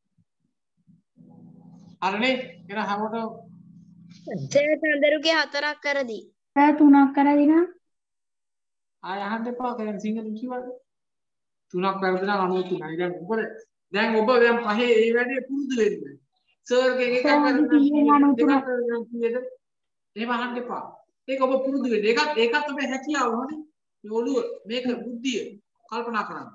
හරිනේ. එන හැමෝටම සර් චන්දරුගේ 4ක් කරදි. සර් 3ක් කරදි නම් ආය අහන්න එපා දැන් සිංහලෙන් කිව්වද? 3ක් වැරදි නම් 93යි. දැන් ඔබ දැන් පහේ ඒ වැඩේ පුරුදු වෙන්න. සර්ගෙන් එකක් වැරදි නම් දෙකක් වැරදි නම් කීයද? එහෙම අහන්න එපා. ඒක ඔබ පුරුදු වෙන්න. ඒකත් ඔබේ හැකියාව හොනේ. මේ ඔළුව මේක බුද්ධිය කල්පනා කරන්න.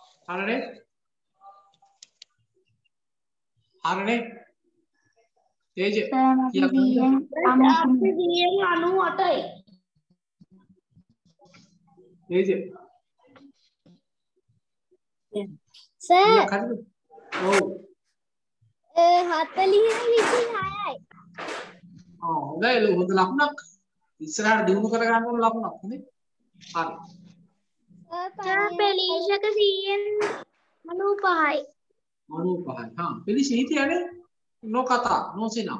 හරිනේ? තේජ සර් මට කීයක් 98යි. තේජ සර් කීයක් හරිද? ඔව් 40 26යි. හොඳයි හොඳ ලකුණක් ඉස්සරහට දිනු කර ගන්න ඕන ලකුණක් නේ. හරි. පෙලීෂක 95යි. 95යි. හා පිළිසි හිටියනේ නොකතා නොසිනා.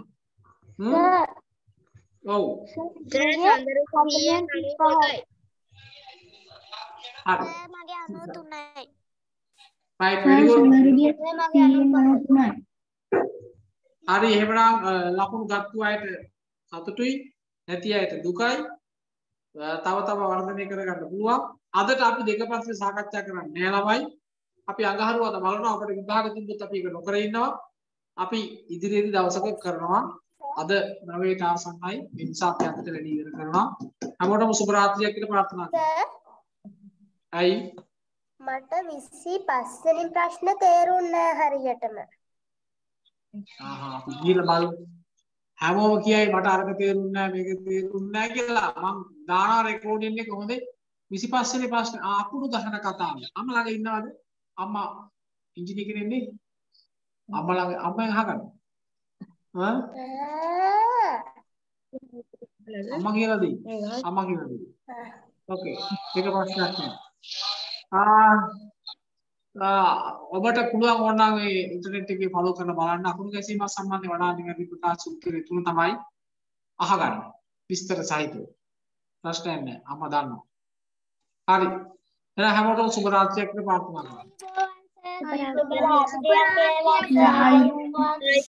ඔව්. සර් චන්දර 95යි. හරි. මගේ 93යි. right very good. සුන්දරගේ 93යි. හරි එහෙමනම් ලකුණු ගත්තු අයට සතුටුයි නැති අයට දුකයි. තව තව වර්ධනය කරගන්න පුළුවන්. අදට අපි දෙක පැත්තේ සාකච්ඡා කරන්නේ නෑ ළමයි. අපි අඟහරුවාද බලනවා අපිට විභාග තිබ්බොත් අපි ඒක නොකර ඉන්නවා. අපි ඉදිරියේදී දවසක කරනවා. අද 9ට ආසන්නයි. ඒ නිසා අපි අදට වැඩි ඉවර කරනවා. හැමෝටම සුබ රාත්‍රියක් කියලා ප්‍රාර්ථනා කරනවා. අයි මට 25 වෙනි ප්‍රශ්න තේරුන්නේ නැහැ හරියටම. අපි ගිහලා බලමු. හැමෝම කියයි මට අරක තේරුන්නේ නැහැ මේක තේරුන්නේ නැහැ කියලා. මම දානවා රෙකෝඩින් එක හොඳේ 25 වෙනි ප්‍රශ්න අකුරු ගහන කතාව. අම්ම ළඟ ඉන්නවද? අම්මා ඉංජිනේර කෙනෙක් නේ. අම්මා ළඟ අම්මෙන් අහගන්න. අම්මා කියලා දෙයි. අම්මා කියලා දෙයි. ඕකේ. ඒක ප්‍රශ්නයක් නෑ. ඔබට පුළුවන් ඕනනම් මේ ඉන්ටර්නෙට් එකේ ෆලෝ කරලා බලන්න අකුරු ගැසීම සම්බන්ධව වඩා නිවැරදි ප්‍රකාශ උත්තරේ තුන තමයි අහගන්න. විස්තර සහිතව. ප්‍රශ්නයක් නෑ. අම්මා දන්නවා. හරි. එහෙනම් හැමෝටම සුබ රාත්‍රියක් කියලා ප්‍රාර්ථනා කරනවා. සුබ රාත්‍රියක් වේවා.